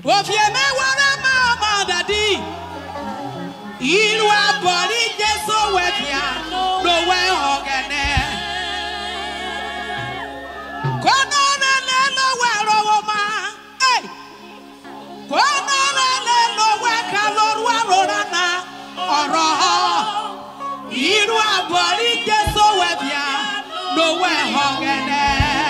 Ofieme wara mama dadi. Irwa body jeso wefia no we ogene. Kono le lo wero ma. Hey. Kono le lo we kalorwa rorana. Oro. Irwa body jeso wefia no we ogene.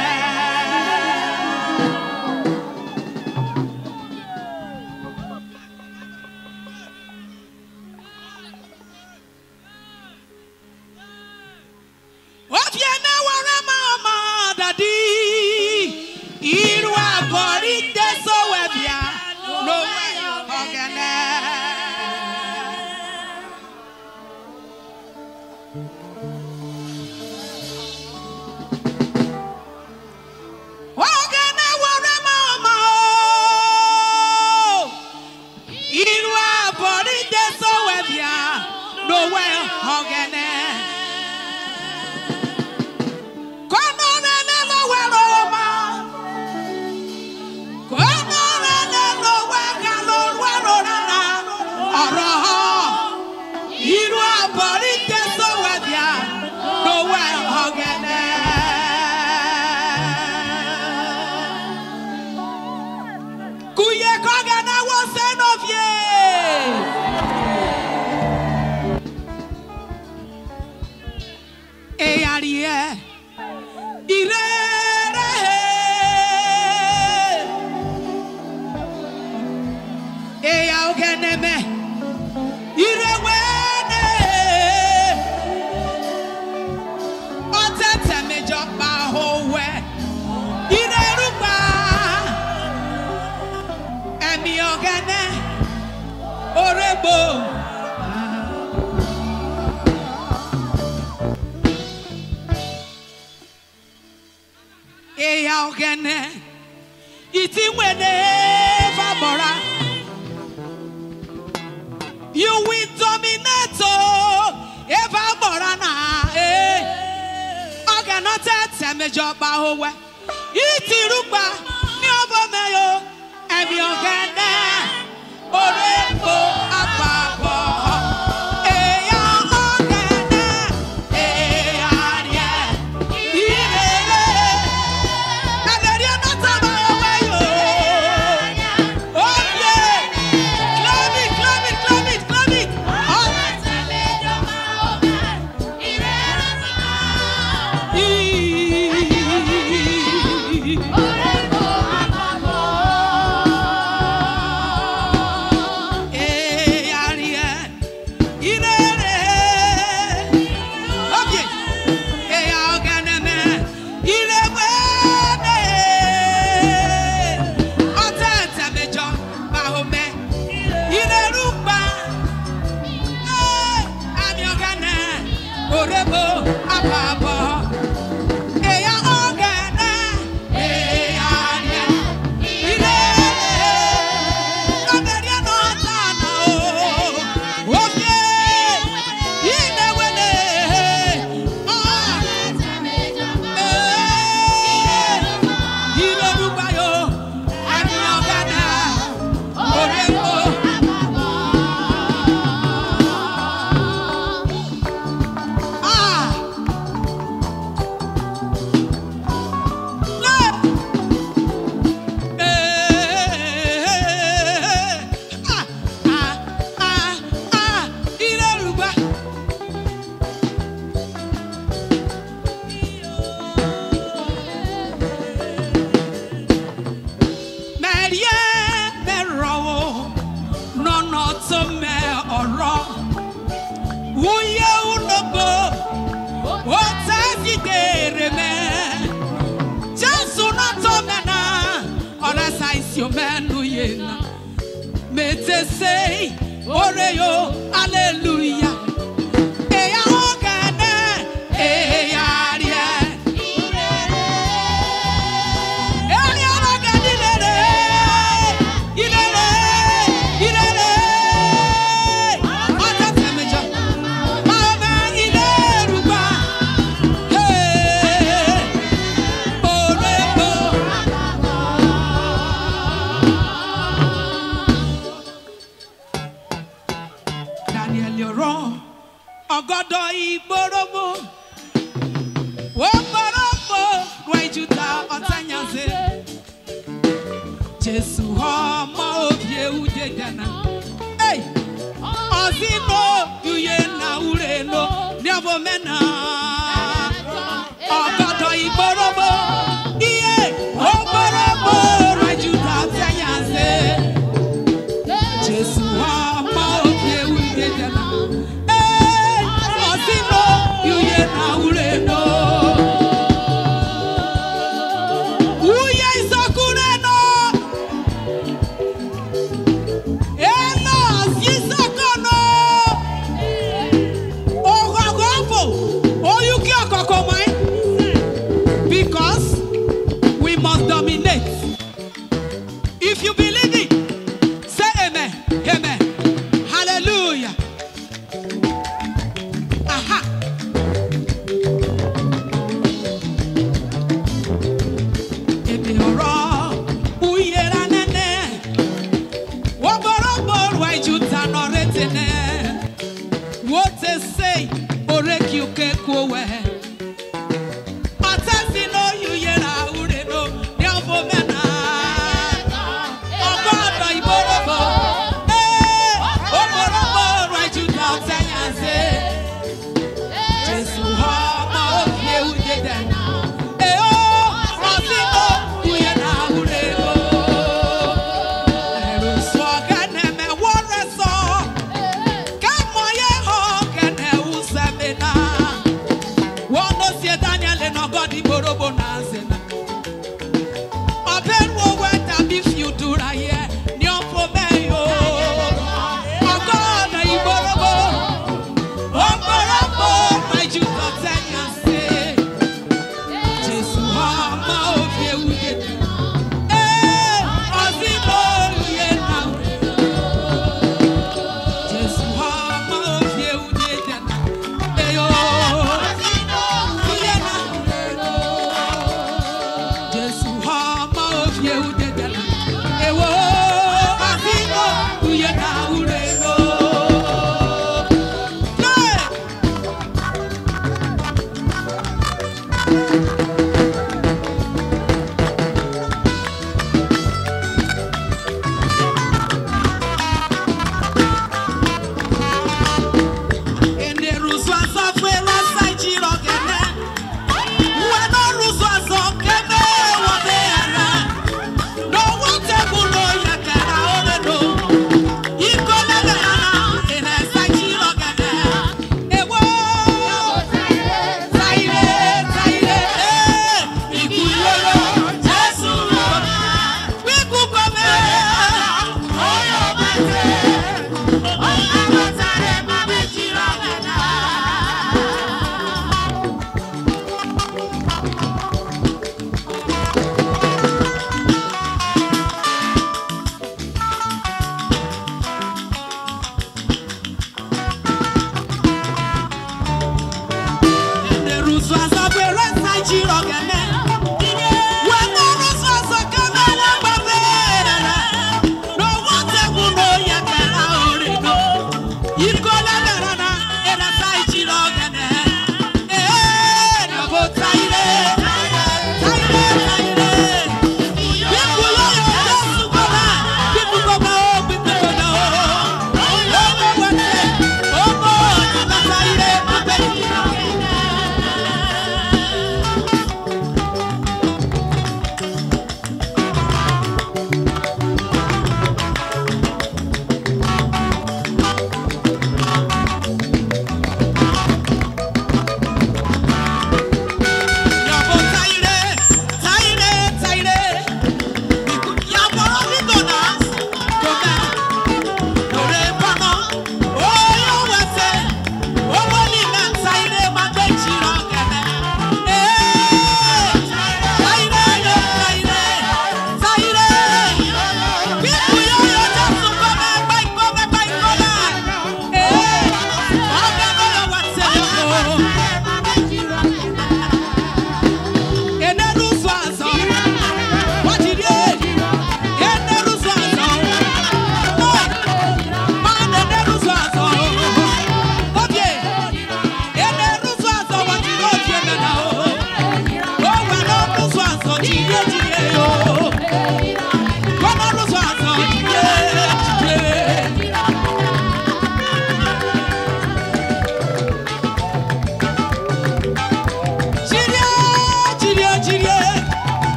You will dominate eva morana mejoba howe itirupa ni obomeyo emi ogene orembo apabo eya ogene eya rie irere aderia notaba oweyo oye clap it say, Oreo, hallelujah. Eya ogene, eya rie. Eya ogene ilere, ilere, ilere. Ota temeja, mama ileruba. Hey, Oreo. Jesu hama obie udedana. Hey, Ozino yuye na ureno never mena. Ogodo iborobo, iye oborobo rajuta sayanse. Jesu hama obie udedana. Hey, Ozino yuye na ureno. If you believe it, say amen. Amen. Hallelujah. Aha. What they say, Orek you can go away.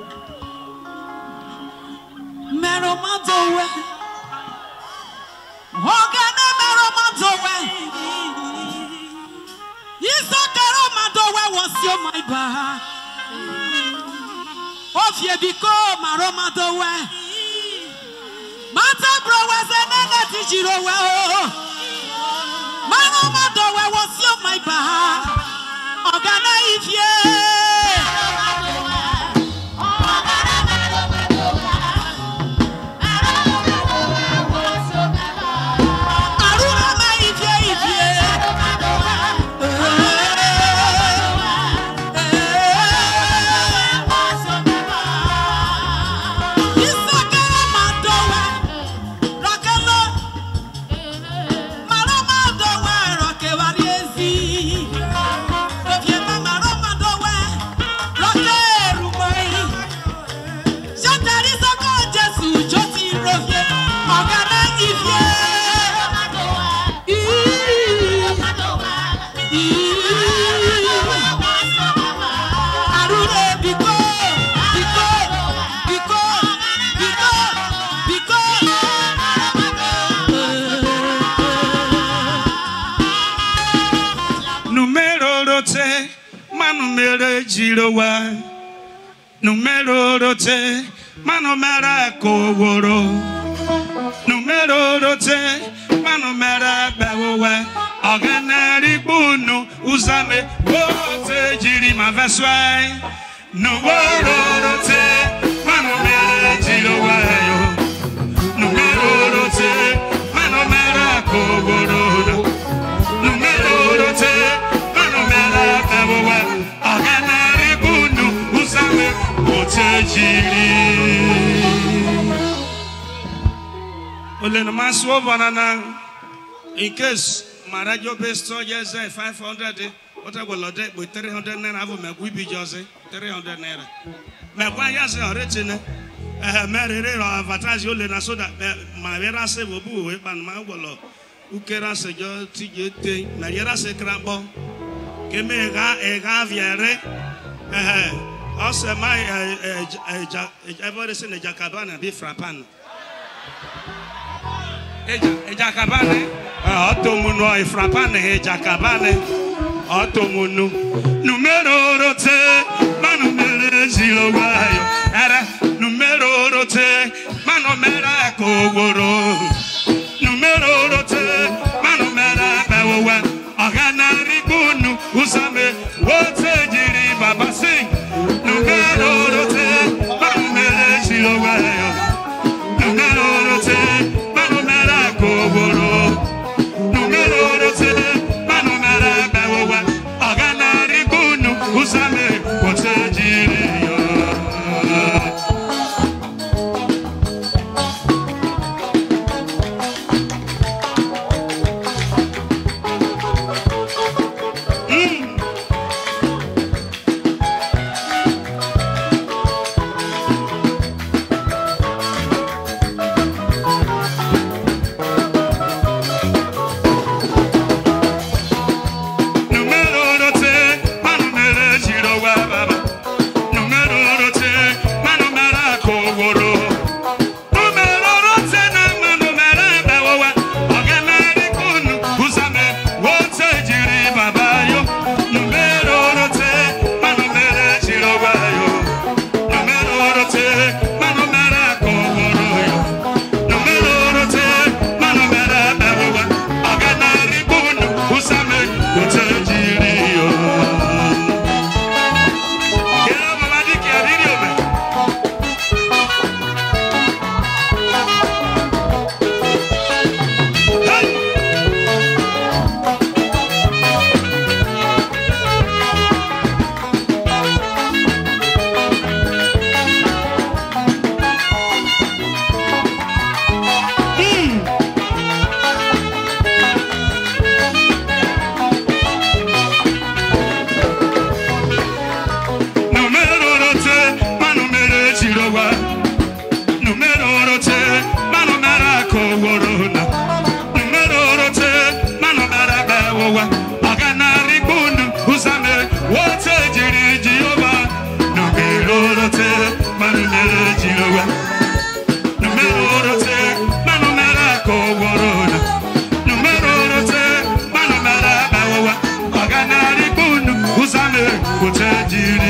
Meromadowe. Ogane Meromadowe. Isokero Madowe was your my bar. Of ye biko Maromadowe. Mata bro was a negative zero. Maromadowe was your my bar. Ogane if ye. Numero rote, mano mera koworo. Numero rote, mano mera bewowe. Oganari bunu uzame wote jiri maveswai. Numero rote, mano mera jirowa yo. Numero rote, mano mera koworo. Numero rote, mano mera bewowe. Oganari bunu uzame wote jiri. Olena maswo banana. In case my radio based soldiers 500, what I will load with 300 naira. I will make we be just 300 naira. My one years original, Mary advertise you Lena so that my vera say will be with my wallow. Who can say your TJ, Mariera say crabo, give me a gaviere. Also, my everything a jacabana be frappan. Jacabane, Otomuno, a frappane, Jacabane, Otomunu, Numero rote, Manumere zero wayo, Era, Numero rote, Manomera kogoro, Numero rote, Manomera bawa, Agana ribunu, Usame, Wote jiri baba sing, Numero rote, Manumere zero wayo, Numero rote, Numero rote, manomera bawa, agana ribunu, usame wote jiri. tirowa numero rote manumera ko worona numero rote manumera bawa oganari bunu usame kutajiri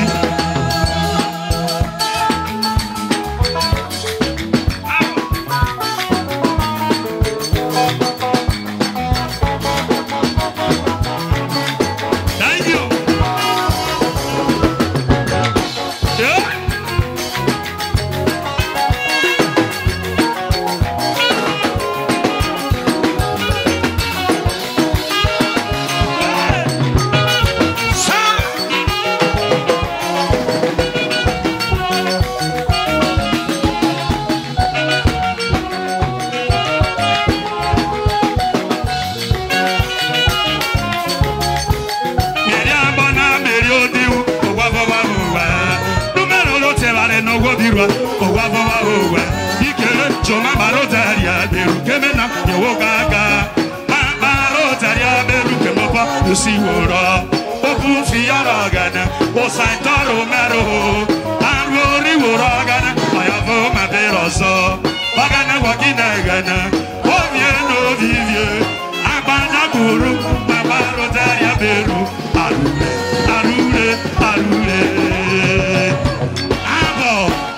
Siwora opu fiara gana o saitaro mero anwori wora gana ayavo maberoso bagana wakina gana ovie no vivie abana guru mabaro daria beru arule arule arule abo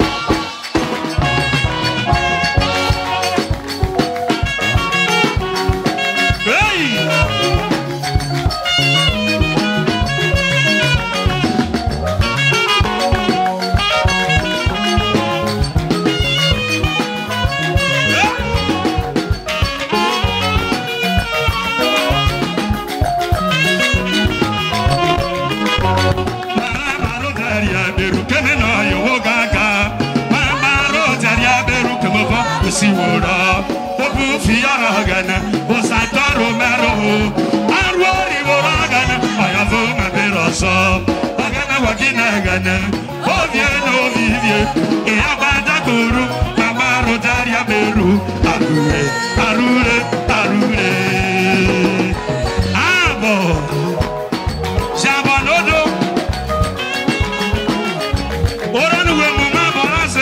Siwora opu fiara gana o saitaro mero anwori wora gana ayavo maberoso bagana wakina gana ovie no vivie e abada guru mamaro daria beru arure arure arure abo jabanodo oranu we mama borase.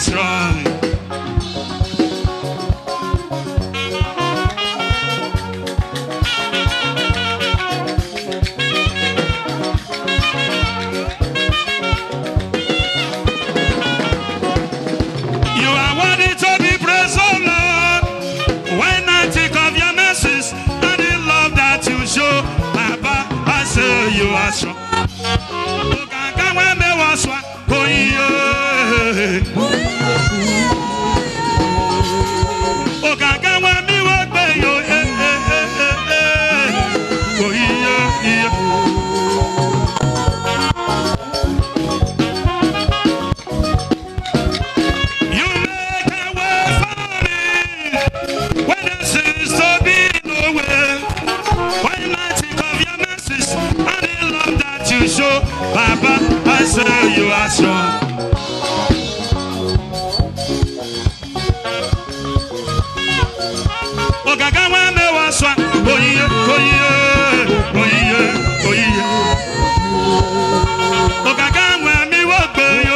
strong. You are worthy to be praised, oh Lord. When I think of your mercies and the love that you show, Papa, I say you are strong. Oh yeah. Oh gaga wa mi wo gbe yo oh yeah. You make a way for me when there seems to be no way. When I think of your mercies and the love that you show, Papa, I say you are strong. Oh gaga wa me wa swa oh yeah. Oh gaga wa mi wo gbe yo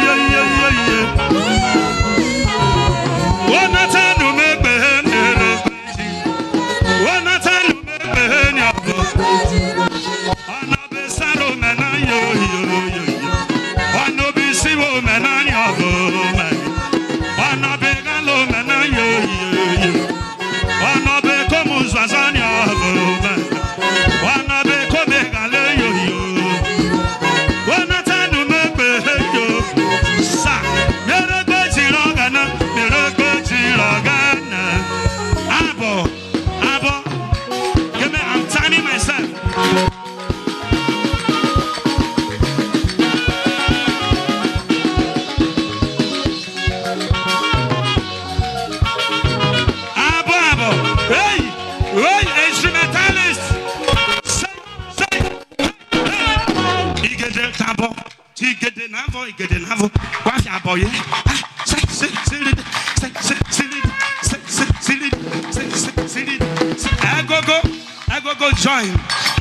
oh na tanu me gbe nere oh na tanu me gbe ni abo ana be saro me na yo ana be siwo me na ni abo ana be galo me na yo Wanna be come Zazania, wanna be come Galeo, wanna turn to me, sa, miracle Chirogana, Abo, give me, I'm timing myself. Hey, instrumentalist. Say. Igede tabo. Igede navo. What's your boy? Say. I go join.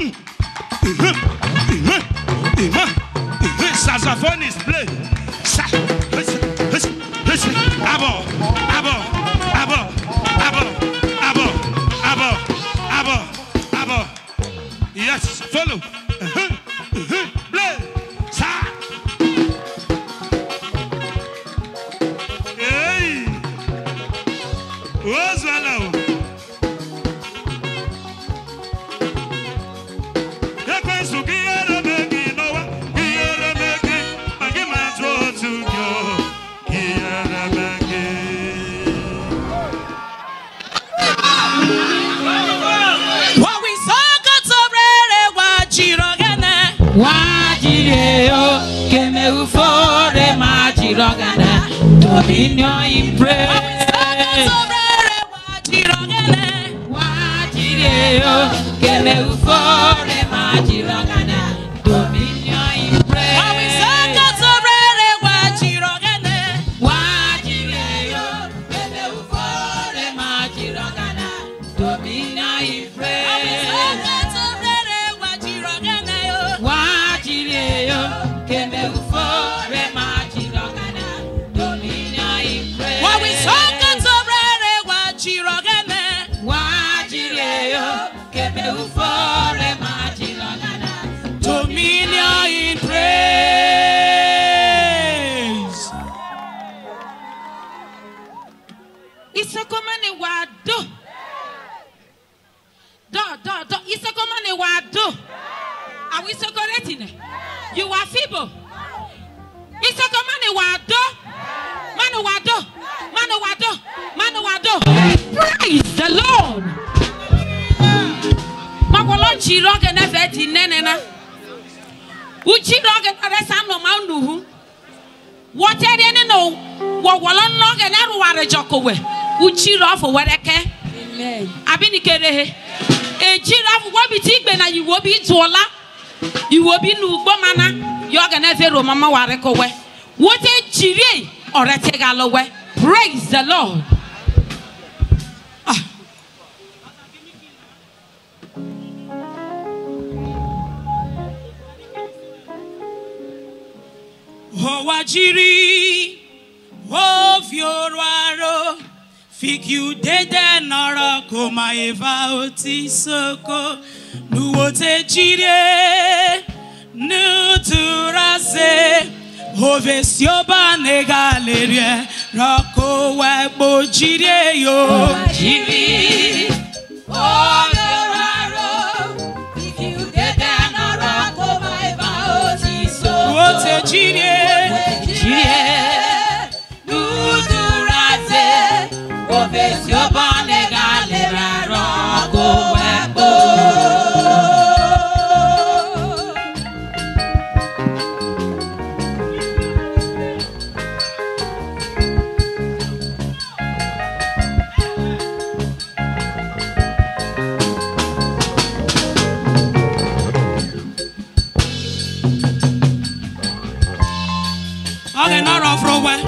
Saxophonist play. Abo. Yes, follow. Play. Sa. Hey. What's that now? Wajireo keme ufore majirogana dominion in praise. Wajireo keme ufore majirogana dominion in praise. Wajireo keme ufore majirogana dominion in praise. Dominion in praise. Isakomane wado. Do. Isakomane wado. Are we so correct? You are feeble. Isakomane wado. Manu wado. Praise the Lord. Magwalo chiroge na veti nenena. Uchiroge na resano maunduhu. Watere ni no. Wawalo noge na ruware jokowe. Uchiro for wereke. Amen. Abini kerehe. Ejira fu wabiti igbe na yiwobi itola. Yiwobi nugbo mana. Yoga na zero mama warekowe. Wote chiri orete galowe. Praise the Lord. Oh, wajiri. Oh. Fioraro, Fiku Dede Nara Koma Eva Otisoko, Nuote Chire, Nuturase, Hovesioba Negaleria, Rako Webo Chire yo, Chiri, Fioraro, Fiku Dede Nara Koma Eva Otisoko, Nuote Chire, Your bonnet got it wrong. Go okay, not off from where.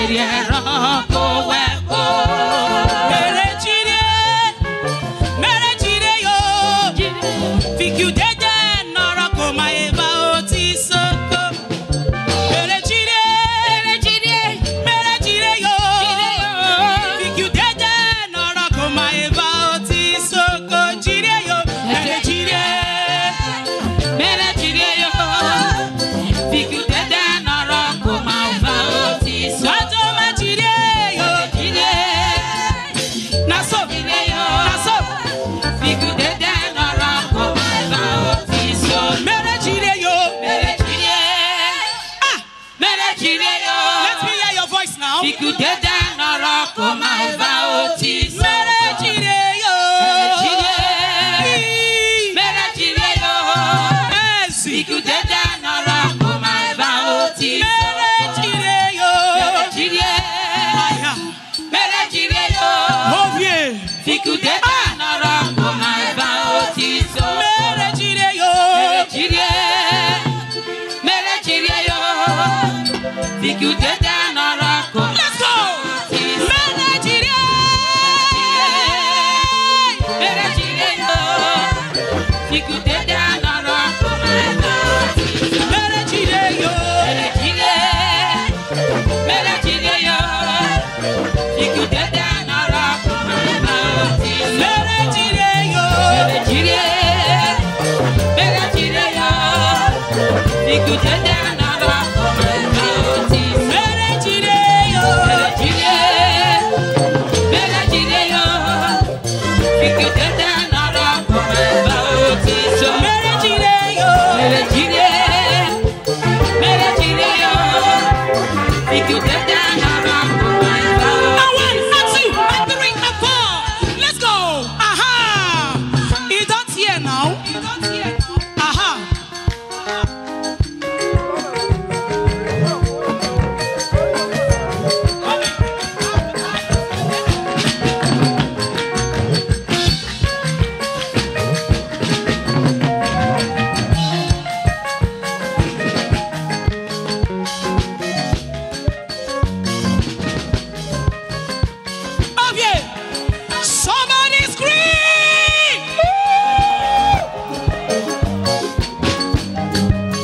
Mere Fikudede nọrọ kò máa bá ó ti sọ. Mere jire yo. Mere jire yo. Fikudede nọrọ kò máa bá ó ti sọ. Mere jire yo. Mere jire yo. Fikudede nọrọ kò máa bá ó ti sọ. Mere jire yo. Mere jire yo. Fikudede nọrọ kò máa bá ó ti sọ. Let's go. Mere jire. Mere jire yo. Fikudede nọrọ kò máa bá ó ti sọ. Mere jire yo. Mere jire yo. Fikudede nọrọ kò máa bá ó ti sọ. Mere jire yo. Mere jire yo. Fikudede nọrọ kò máa bá ó ti sọ. Mere jire yo. Mere jire yo. Fikudede nọrọ kò máa bá ó ti sọ. Mere jire yo. Mere jire yo. Fikudede nọrọ kò máa bá ó Now ti 1, sọ. 2, 3, 4. Let's go. Aha. You don't hear now. Aha. Okay. Somebody scream.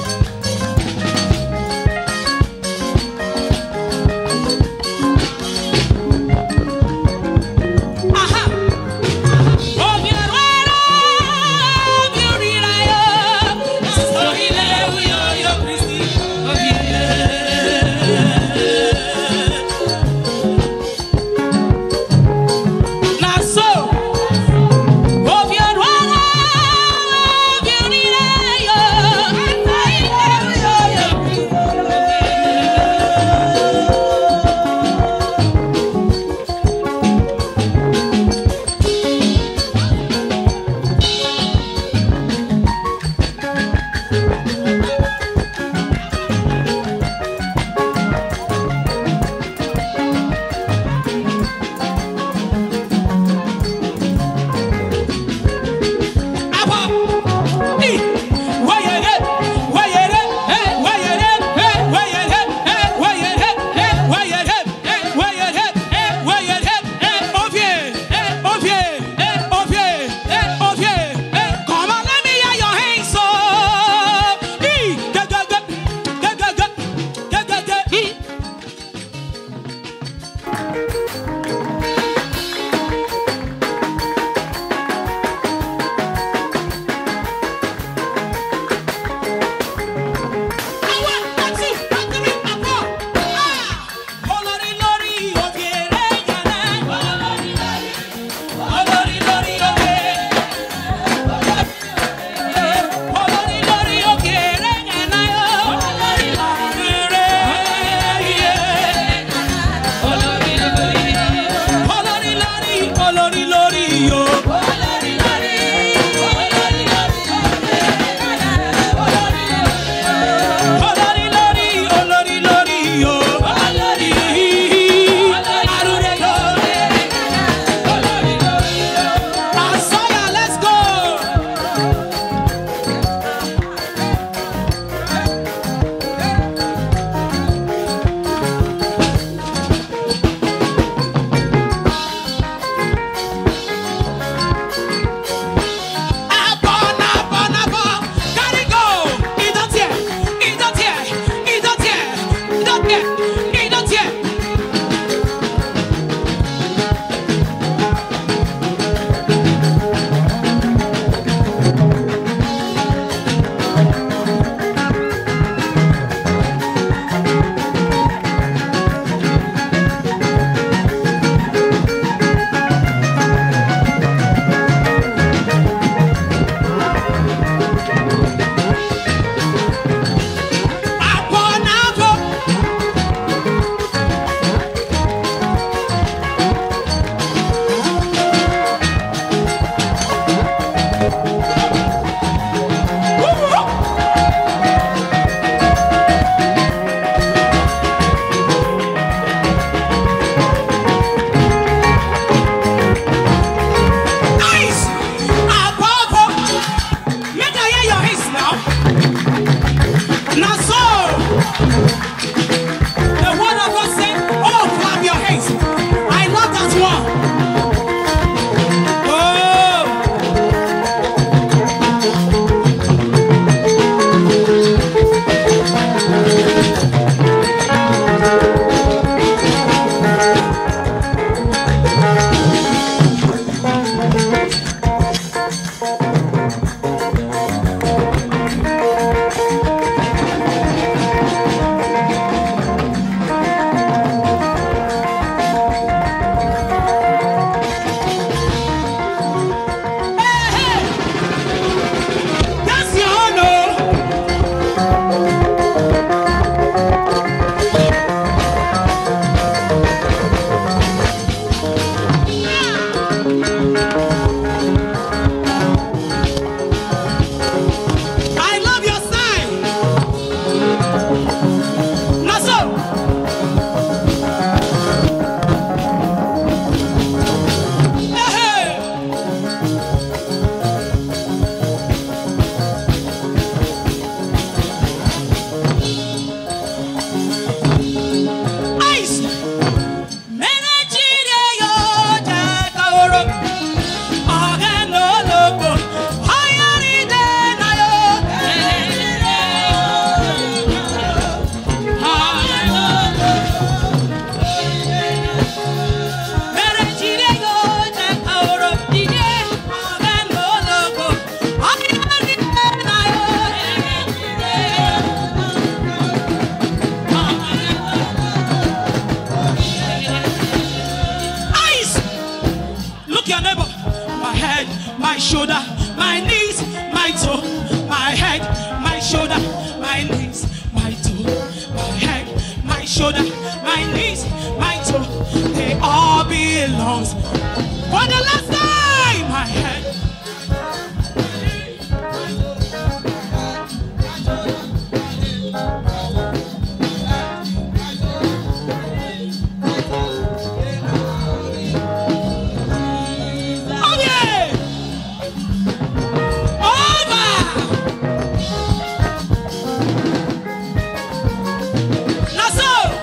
shoulder, my knees, my toe, they all belong. For the last time, my head.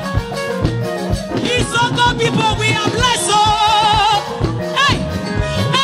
People, we are blessed. Oh, hey,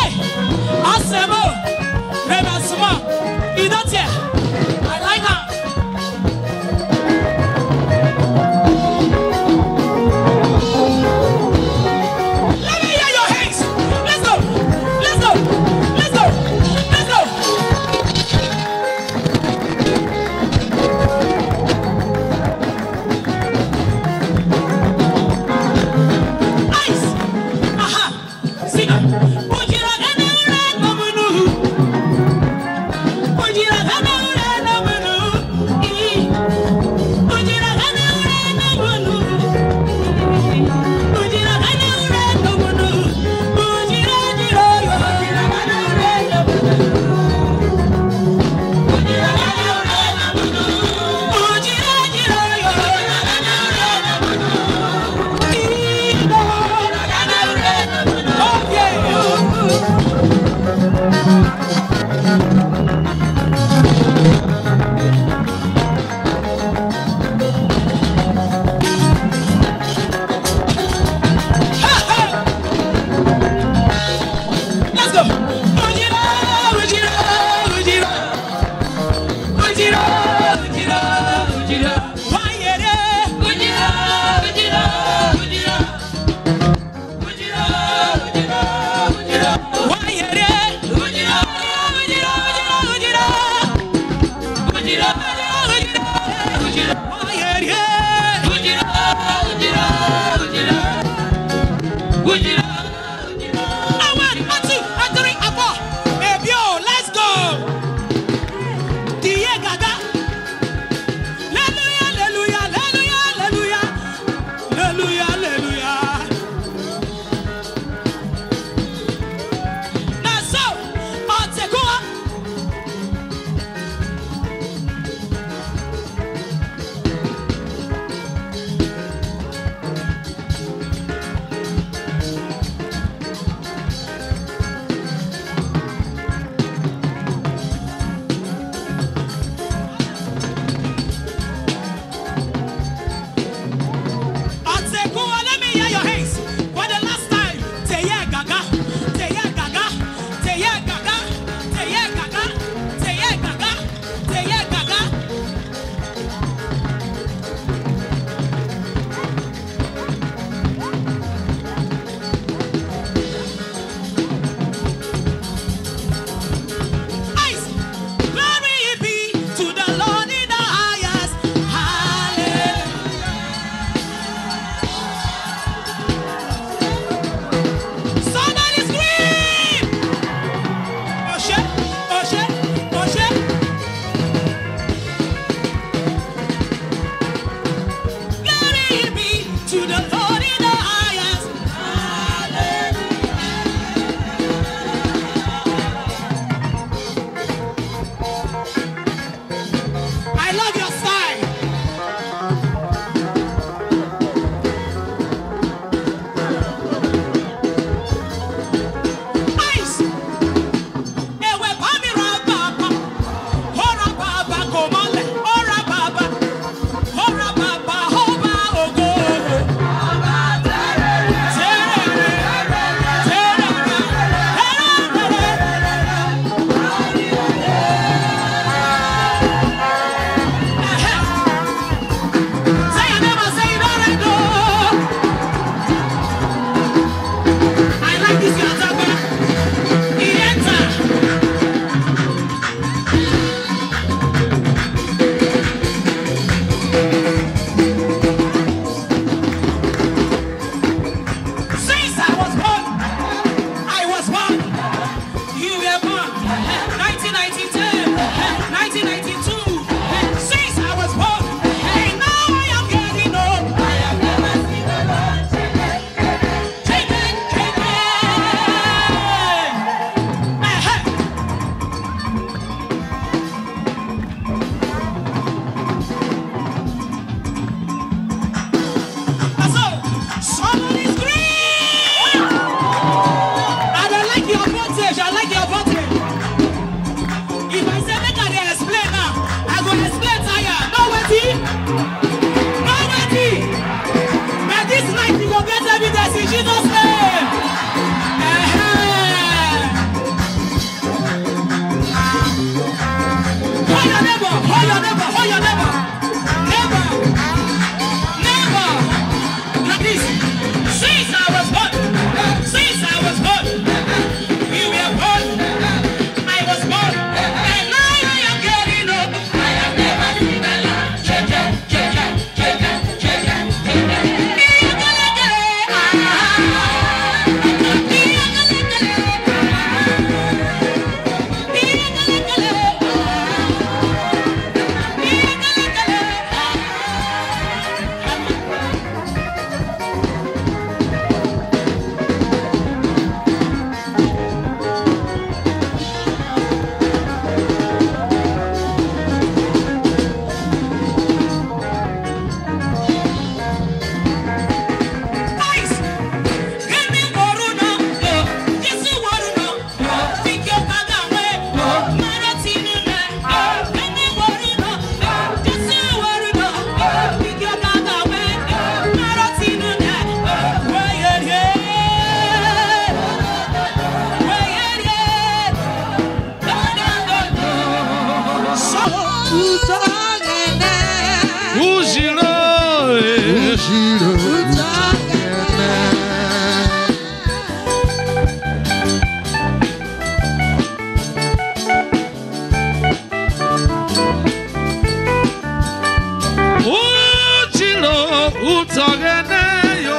utogene yo.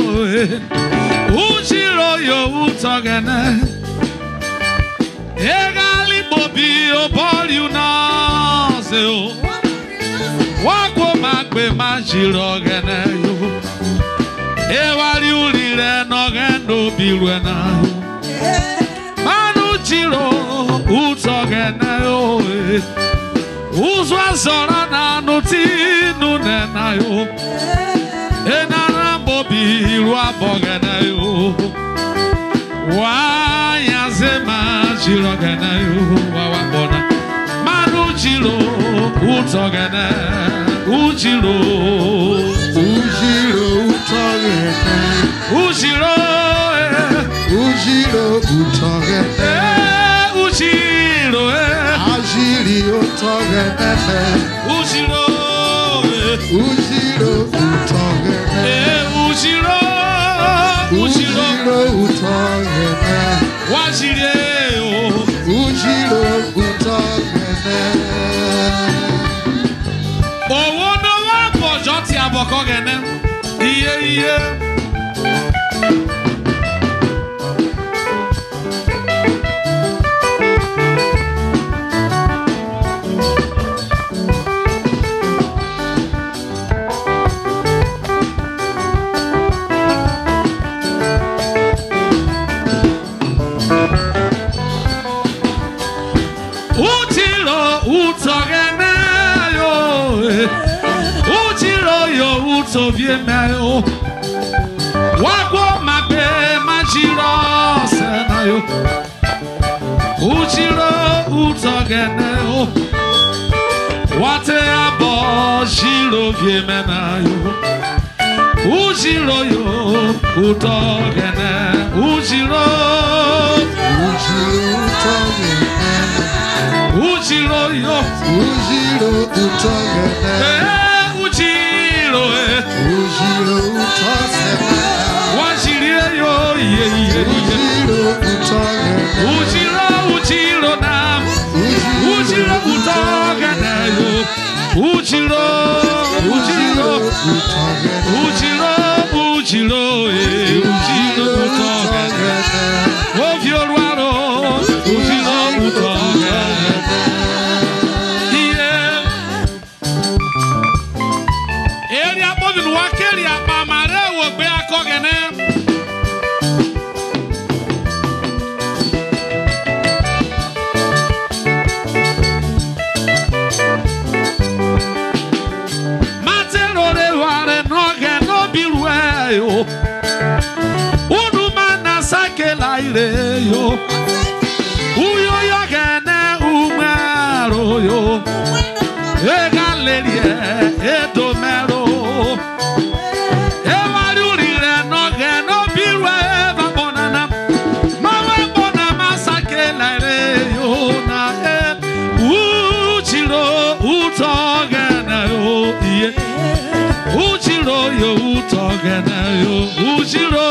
Ujiro yo utogene. Egali bobi obori unaze yo. Wako magbe majiro gene yo. Ewali ulire no gendo bilwena yo. Manu jiro utogene yo. Uzwa zora na nutinu nena yo. Enara bobi rua bogene yo. Wa yazema jiro gene yo. Wa wabona manu jiro utogene. Ujiro utogene. Ujiro utogene. Ujiro Ajiri utogene. Ujiro utogene. Ujiro utogene. Wajire Ujiro utogene. Owo no wa bojo ti aboko gene. Iye. So vie mayo wako mabe majiro senayo ujiro utogene o wate abo jiro vie menayo ujiro yo utogene ujiro utogene ujiro yo utogene Ujiro utogene. Wajire yo ye. Ujiro nam. Ujiro utogene yo. Ujiro utogene. Ovio ruaro. Ujiro utogene. Wakeli amamare wo gbe akogene Matero le ware no ge no biruwe yo Unu mana sake laire yo Uyo yo gene umero yo Egalerie edomero Ujiro yo utogene yo Ujiro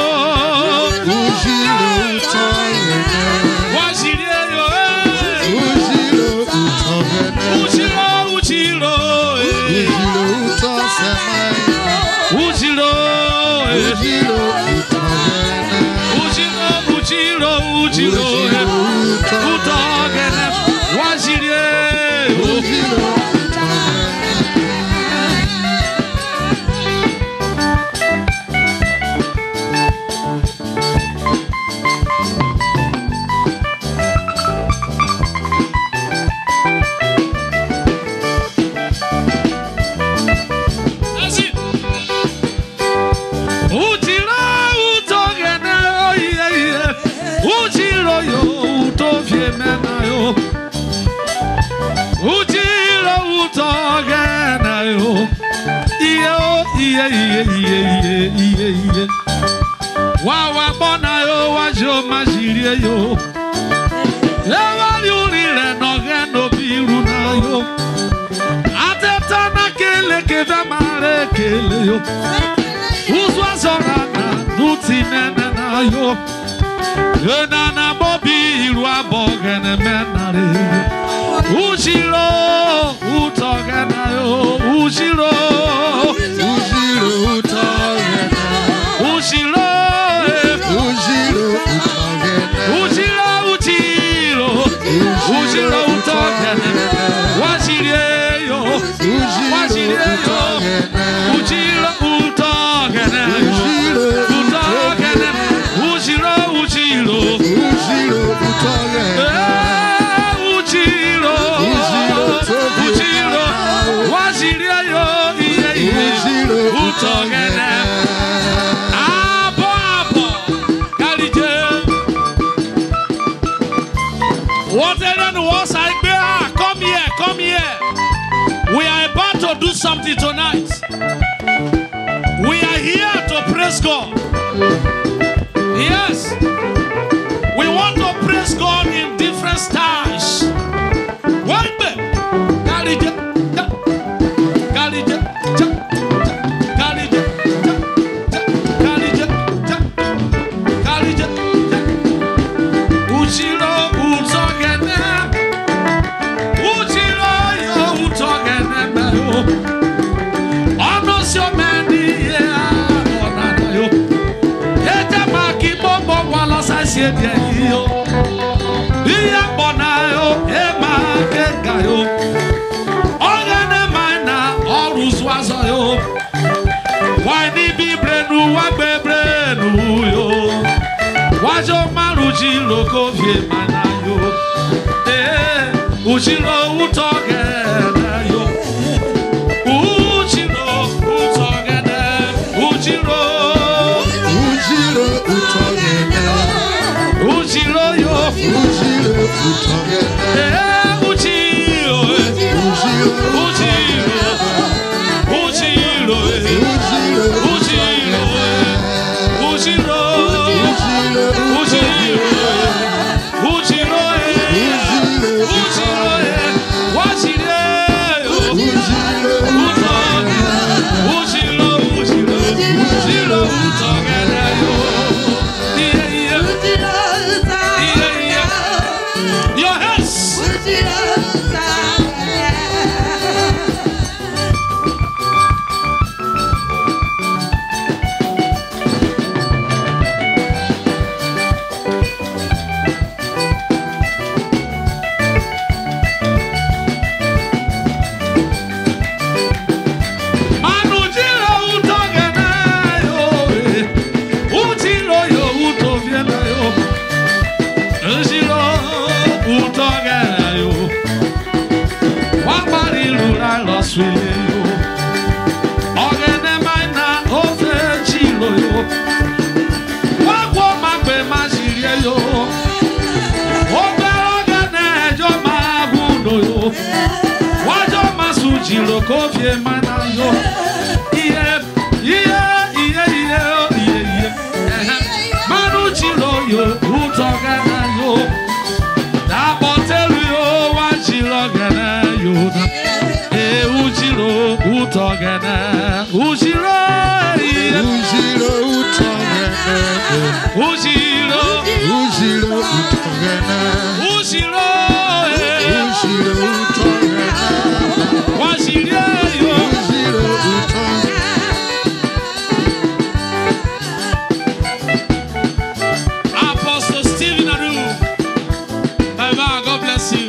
utogene. Wajire yo Ujiro utogene. Ujiro utoseme. Ujiro utogene. Utogene Wajire Wawa bona yo wajo majirie yo Ewa liurire no geno biru na yo Ateta na kele keda mare kele yo Uzwa zorana nuti nene na yo Yena na bobi iru abogene menare Ujiro utogena yo Ujiro utogene. do something tonight. We are here to praise God. Yes. We want to praise God in different styles. One bit. Loko vie manayo, uchiro utogena yo, uchiro utogena, uchiro utogena, uchiro yo, uchiro utogena, uchiro, uchiro, Kofie manayo, Manu chilo yo, utogana yo, da botelu yo, wachilo gana yo, uchilo utogana, uchilo utogana, uchilo utogana, uchilo Apostle Stephen Aru, God bless you.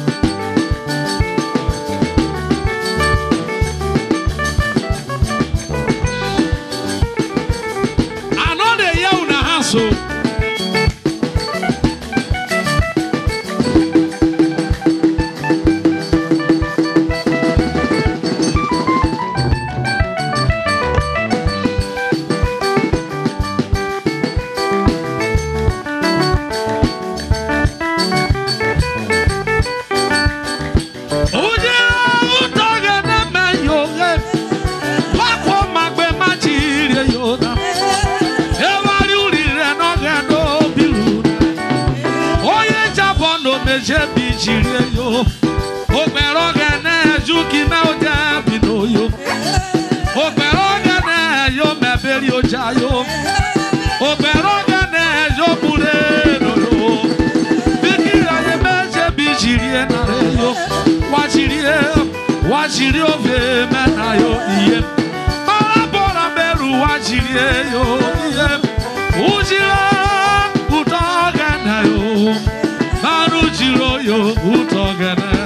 I know they yell in the house. Wachiri ove menayo iye, malabora meru wachiri yo iye, uchiro utogana yo, maru chiro yo utogana.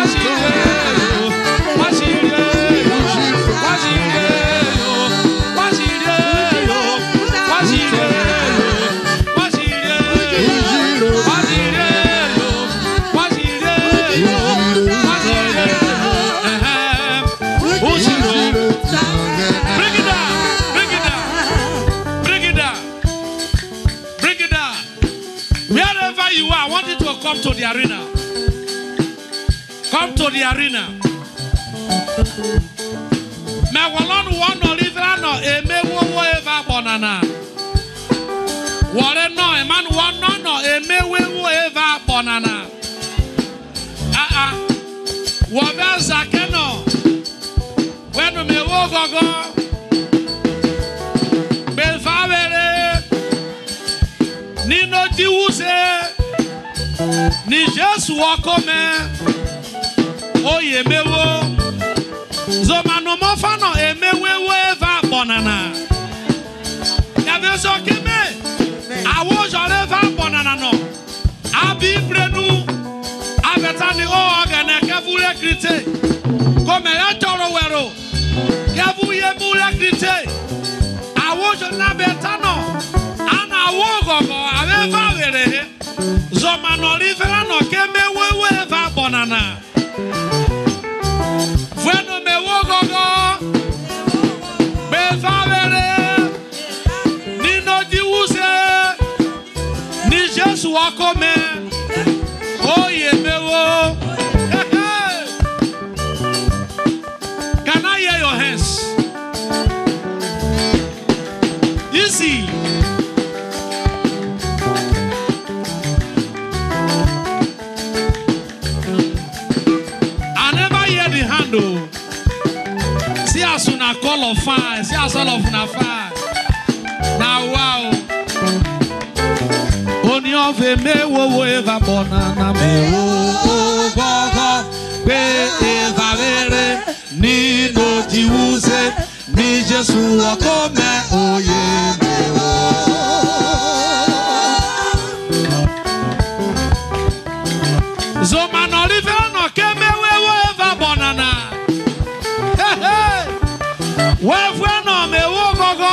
Come to the arena. Come to the arena. Me walon one no livra no e me wo eva bonana. Wore no e man one no e me wo eva bonana. Wo be zakeno. When me wo gogo. Be favere. Ni no diuse. Ni Jésus wakome oye mewo zomano mofano emewe eva bonana ya beso keme awo jore va bonana no abi frenu abetani o ogene kevule krite comme ya toro wero kevu ye mule krite awo jona betano ana awo gogo aveva were Zomano livera no keme wewe va bonana. Bueno me wogogo. Be favere. Ni no diuse. Ni Jésus wakome. Oye mewo. Can I hear your hands? You see. See us on a call of fire. See us all of na fire. Now wow. Oni of me wo eva bonana me wo go be eva vere ni no diuse ni Jésus wakome oye me wo. Zomano livera no keme wo eva bonana. Wefweno me wo gogo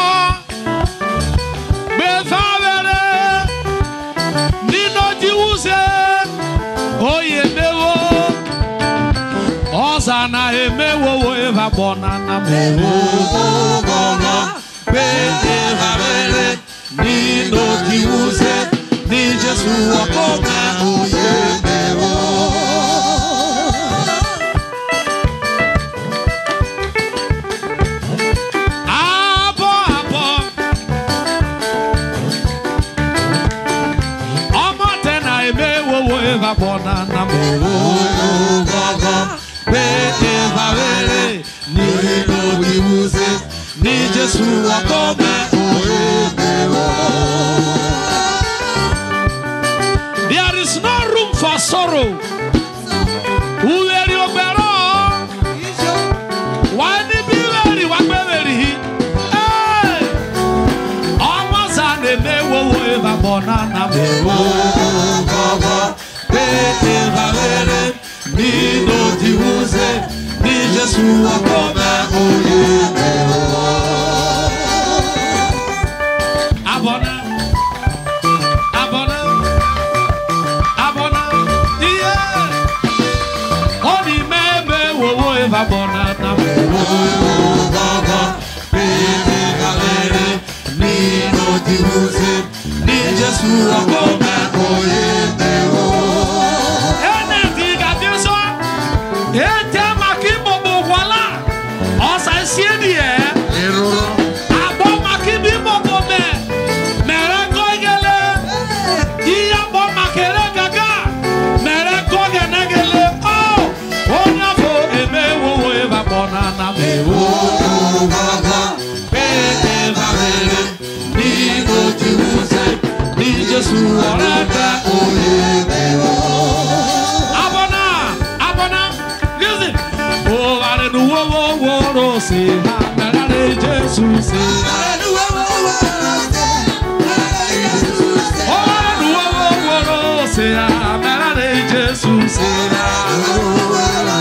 be favere ni no diuse oye mewo ozana emewo eva bonana me wo gogo be favere ni no diuse ni Jésus wakome oye mewo. Bonana me wo gogo be favere ni no diuse ni Jésus wakome oye mewo. There is no room for sorrow. Uweri obero wani biweri wakweri eh amazane me wo eva bonana me wo gogo ni no diuse ni Jésus wakome oye mewo. Abona yeah. Oni meme wo eva bonana me wo gogo be favere ni no diuse ni Jésus wakome oye mewo. Listen. Oh, I don't know what say. Jesus say. Oh, I don't know what say. Jesus say.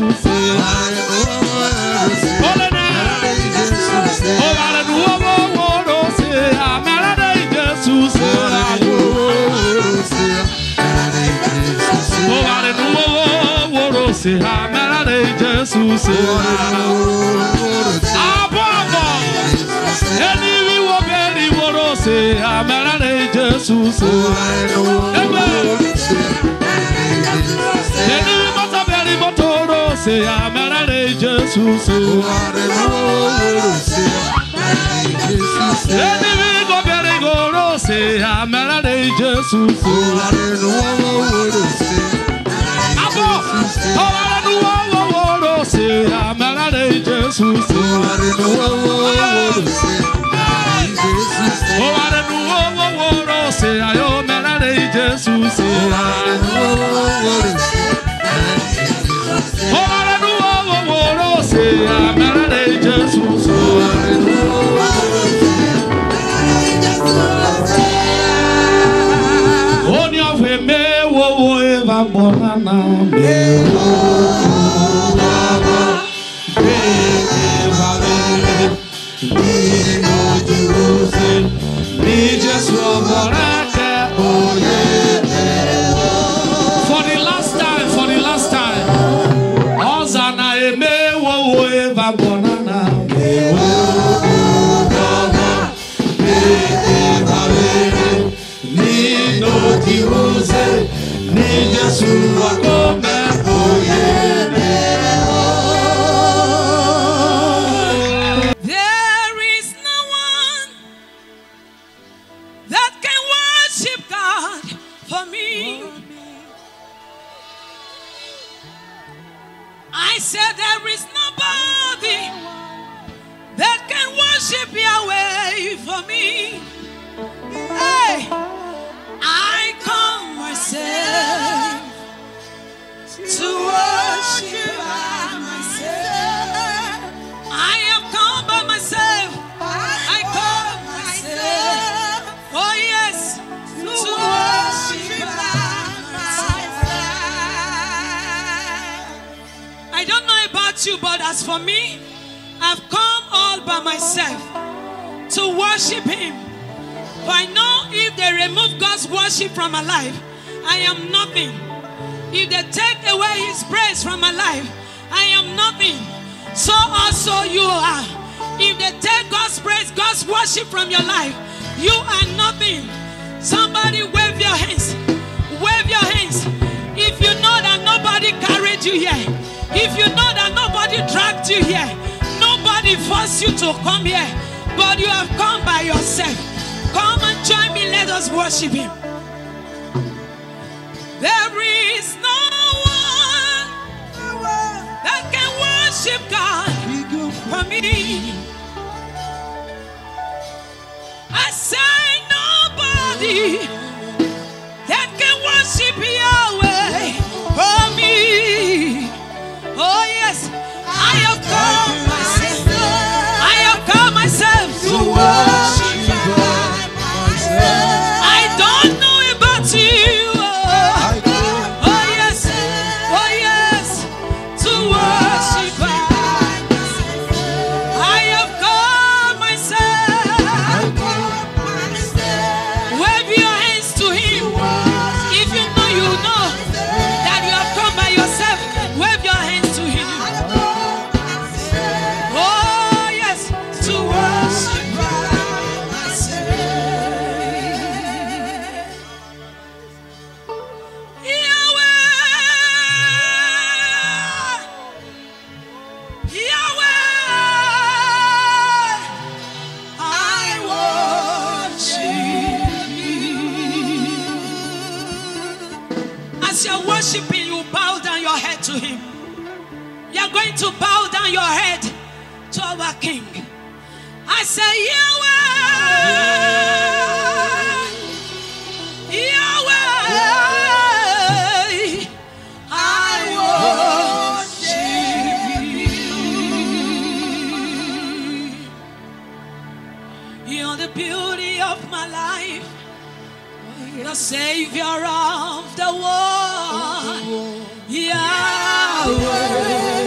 Savior of the world, Yahweh.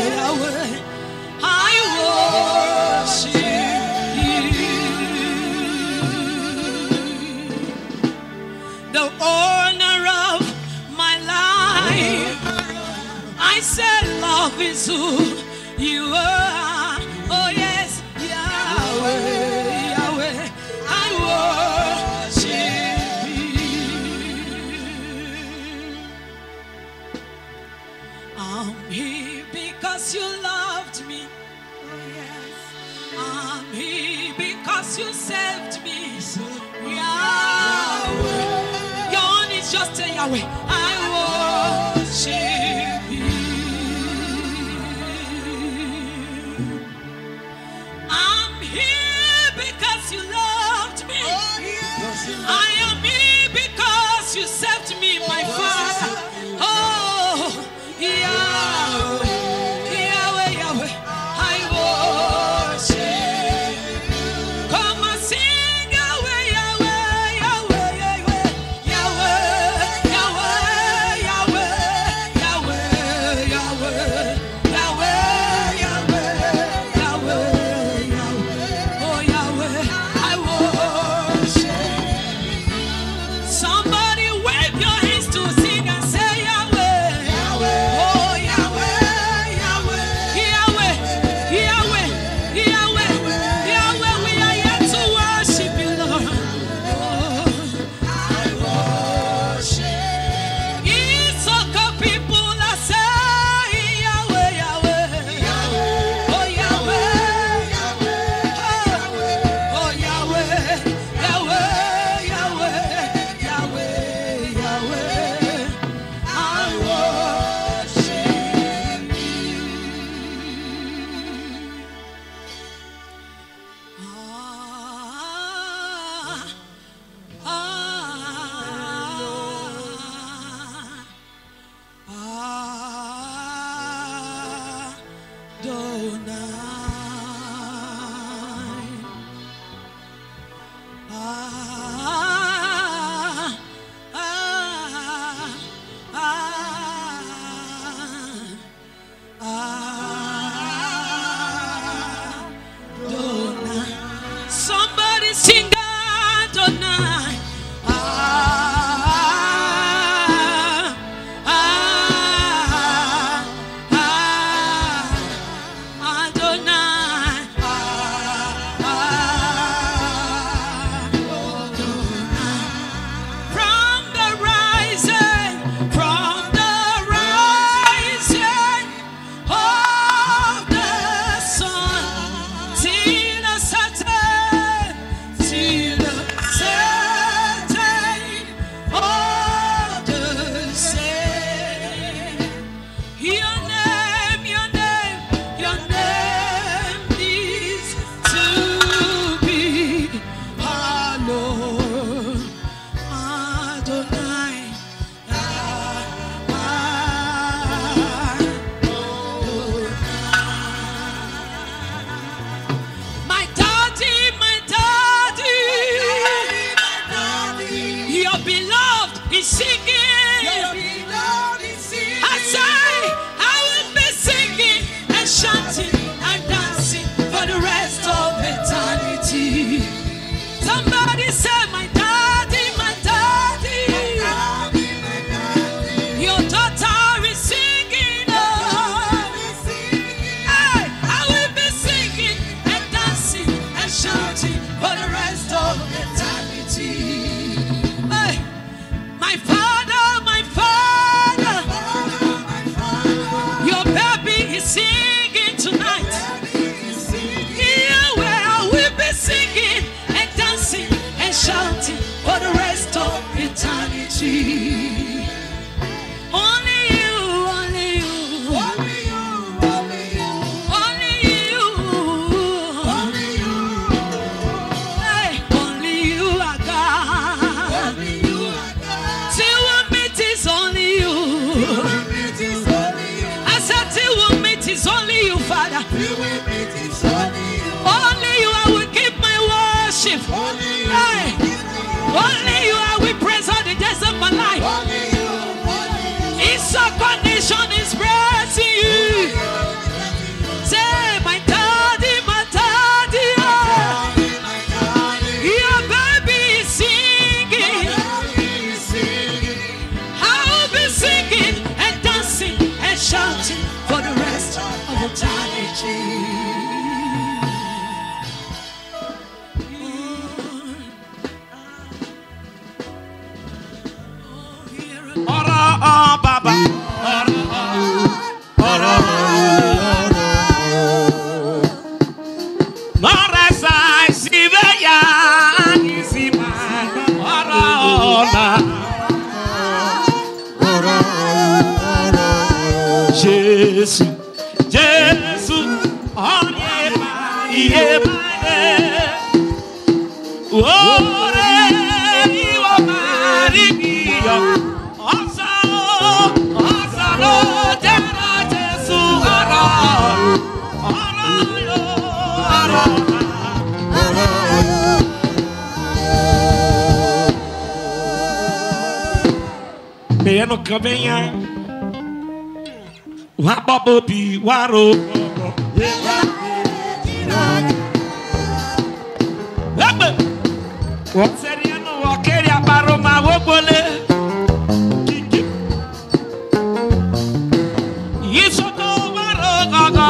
you saved me. Yahweh. Your own is just a Yahweh. I worship you. I'm here because you loved me. I am here because you saved me, my Father. Oh, Yahweh, Yahweh, Yahweh, I worship. Come and sing Yahweh, Yahweh, Yahweh, Yahweh, Yahweh, Yahweh, Yahweh, Yahweh, Yahweh, Yahweh, Yahweh, Yahweh, oh Yahweh, I worship. Somebody wave your hands to sing and say Yahweh, Yahweh, oh Yahweh, Yahweh, Yahweh, Yahweh, Yahweh, Yahweh, we are here to worship you, Lord. Oh, I worship. It's okay, people are saying Yahweh, Yahweh, oh Yahweh, oh Yahweh, Yahweh, Yahweh, Yahweh, Yahweh, I worship Somebody sing Adonai. Adonai. From the rising of the sun till the setting, of the same. Your name is to be hallowed. Adonai. My daddy, your beloved is singing. I say, I will be singing and chanting and dancing for the rest of eternity. Somebody say, my daddy, your daughter is singing. Hey, I will be singing and dancing and shouting for the rest of eternity. Hey, my father, your baby is singing tonight. Here where I will be singing and dancing and shouting for the rest of eternity. Only you, only you, only you, only you, only you, hey, only you are God. Till we meet is only you. I said till we meet is only you, Father. Only you I will give my worship. Hey, only you I will praise all the days of my life. It's a condition is praising you. Say, my daddy, your baby is singing. I'll be singing and dancing and shouting for the rest of eternity. Ora, Baba. Ora, no kabenya. Wa babo bi waro. What said you know? What carry a barrow my wobble? Yes, so go barrow go.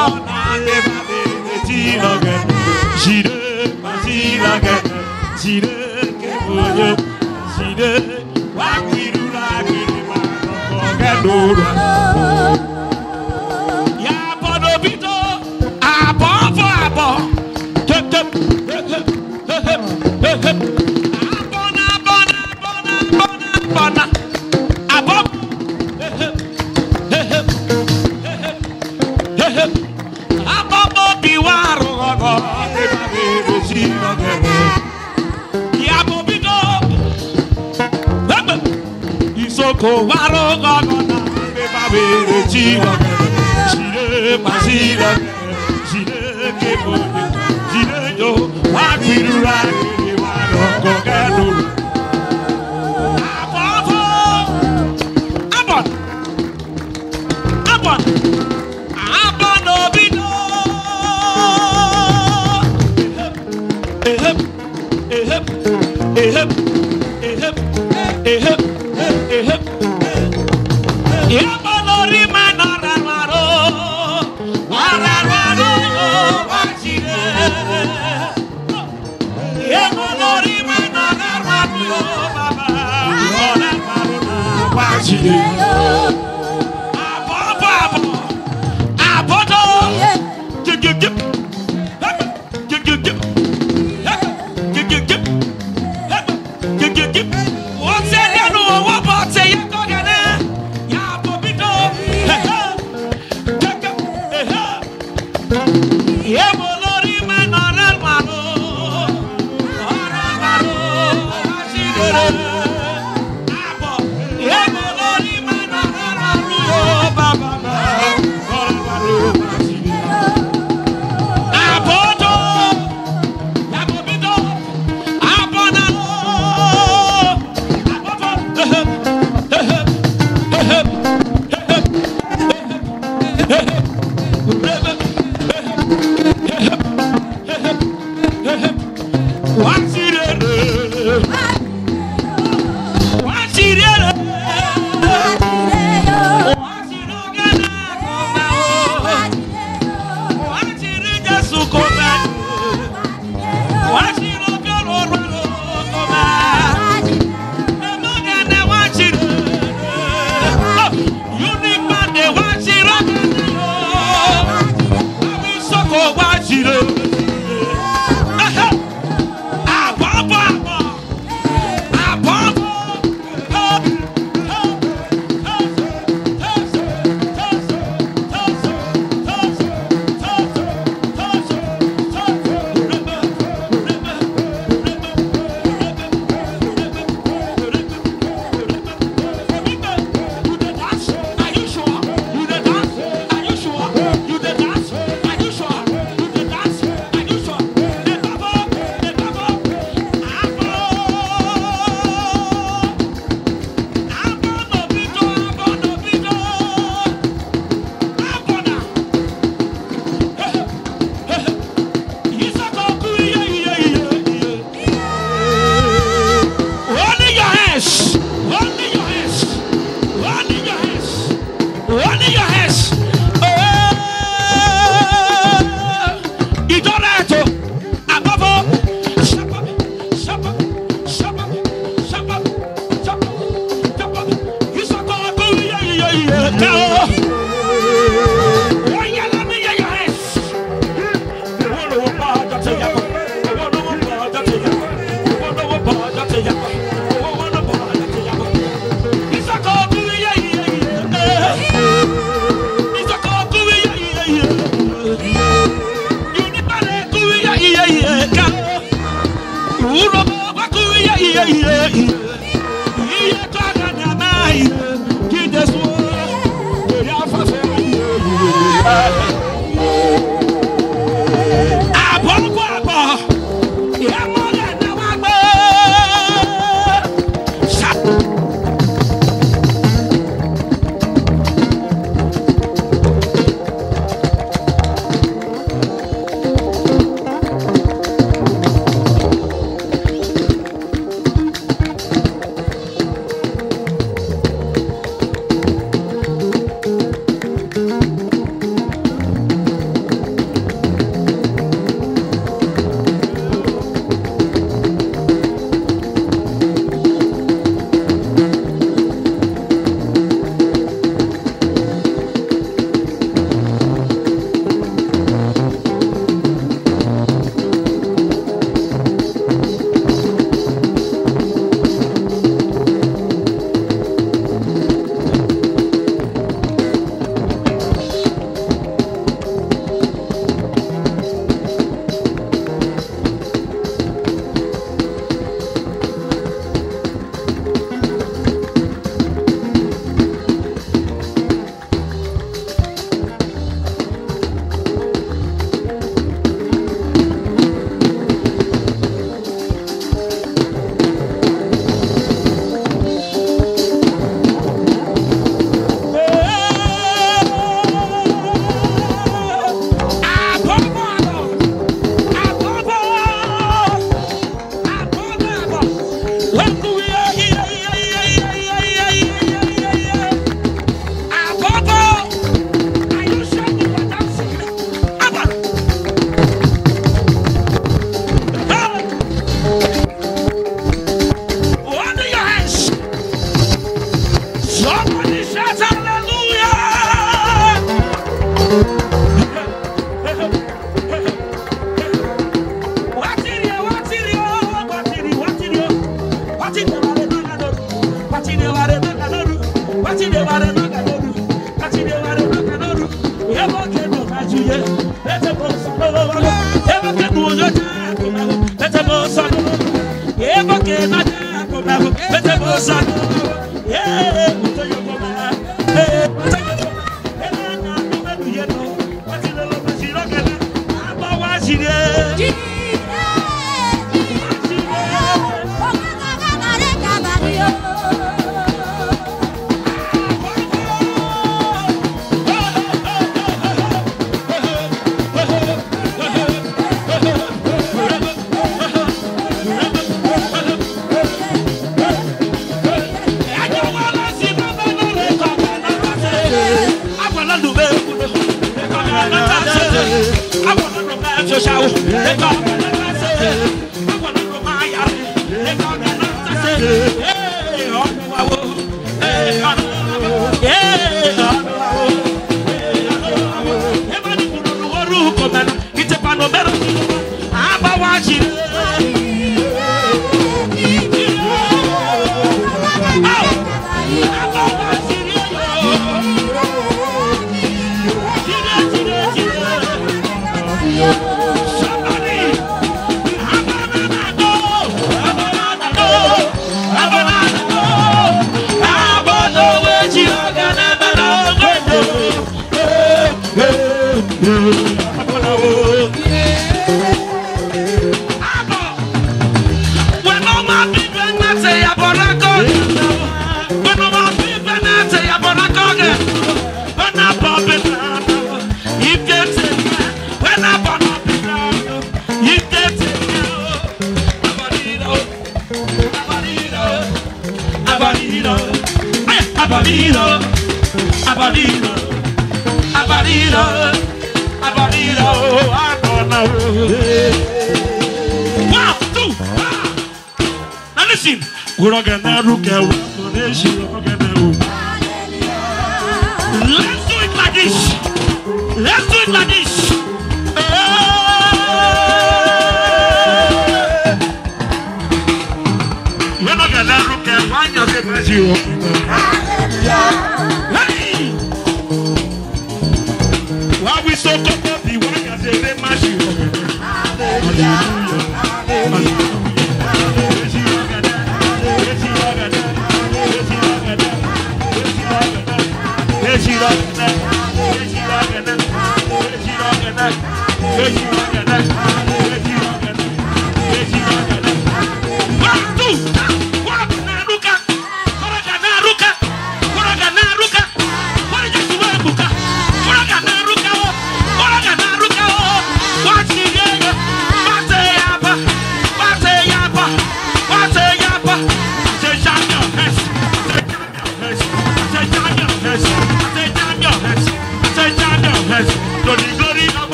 Jide, Masiraga, Jide, Kevoyo, Jide, Wakirula, Gadora. Ya Podobito, Abon for Abon. Isoko waro gona be babe chiwa jide masira jide kebo jide yo wakirura ke waro ko gaduru abon obido Yabalori manararo, warararo, wachire. Yabalori manararo, baba, warararo, wachire. Abodo, what's that? What about say?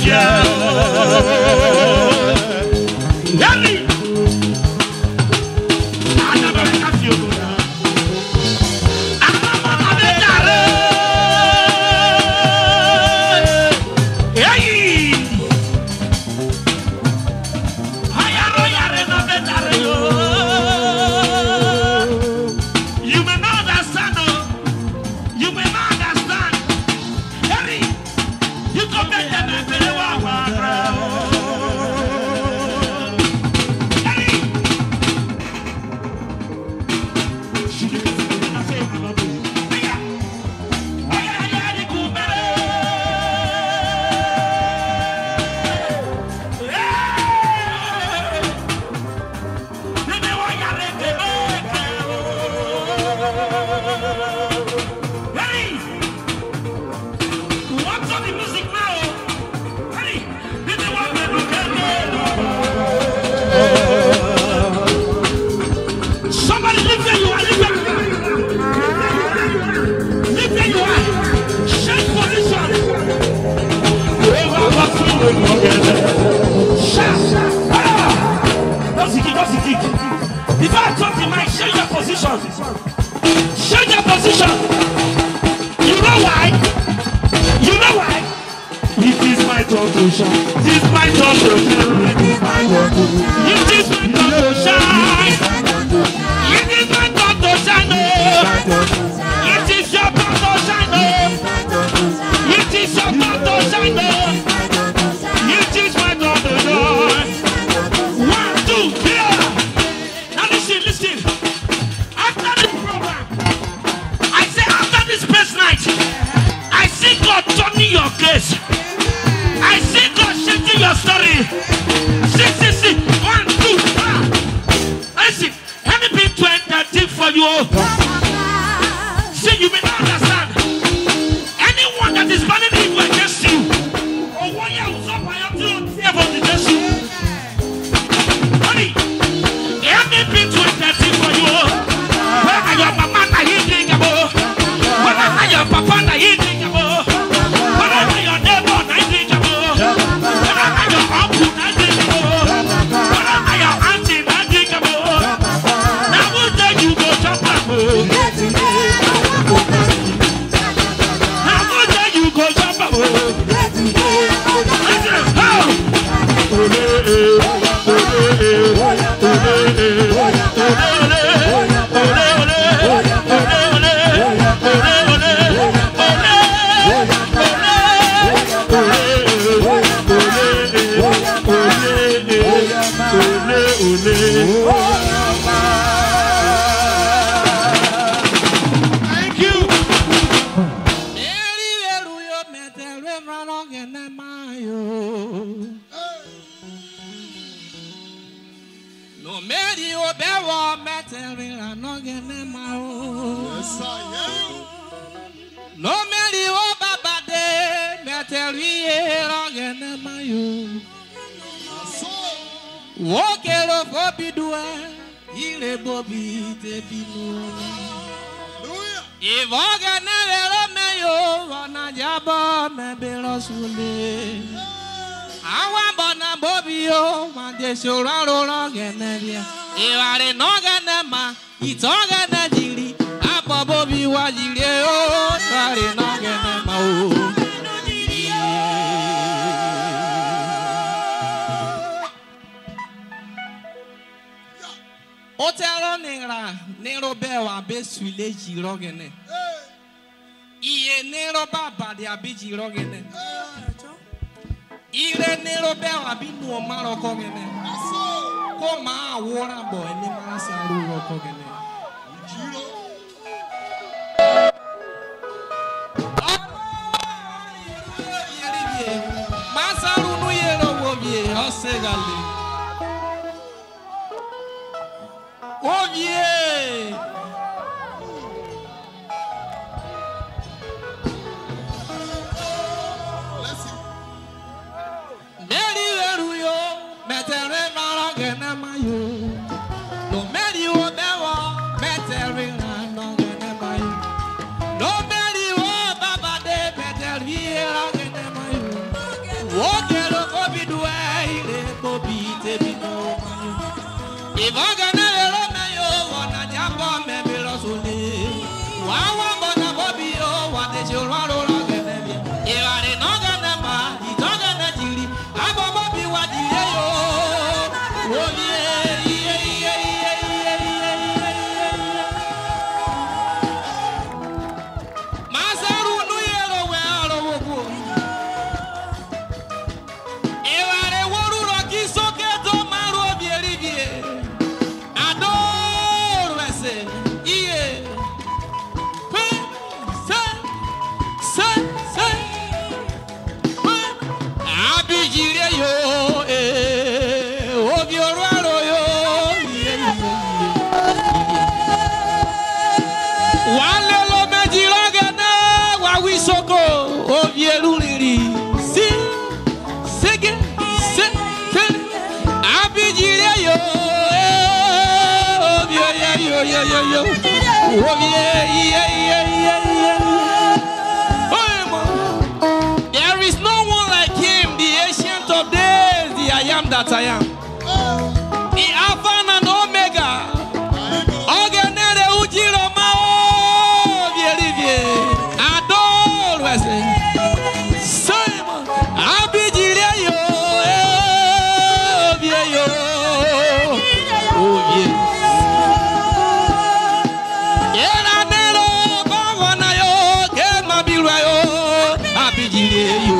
Walk Oh yeah. There is no one like him, the ancient of days, the I am that I am. The Alpha and Omega. Ogenere ujiro mao vielivie. Adore wese. Simon. Abijire yo. Vieyo. Oh yeah. Eranero bawana yo. Kema bilwa yo. Abijire yo.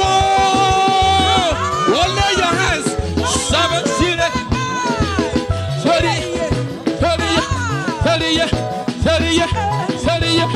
Oh, lay your hands. 7, 0, 30, 30, 30, 30.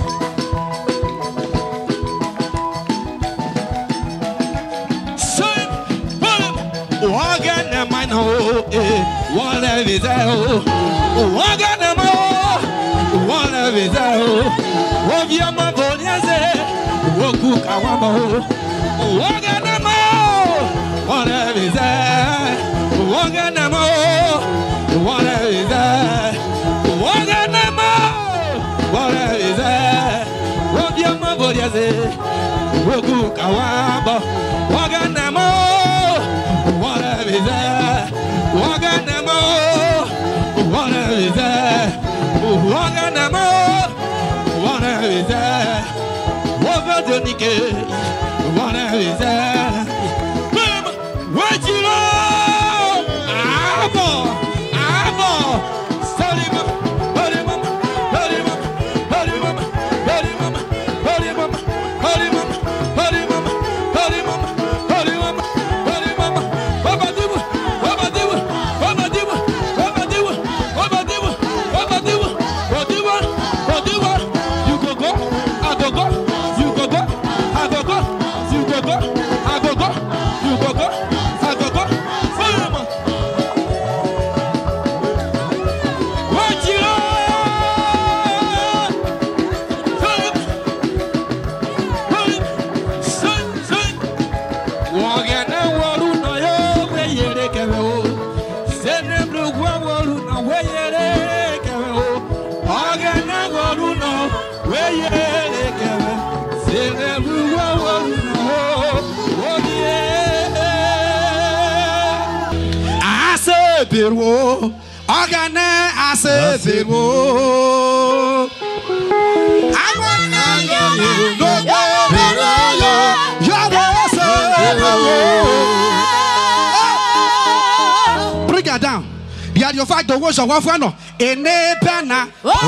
Bring her down. Yeah, you fight the words of one friend. Enebana.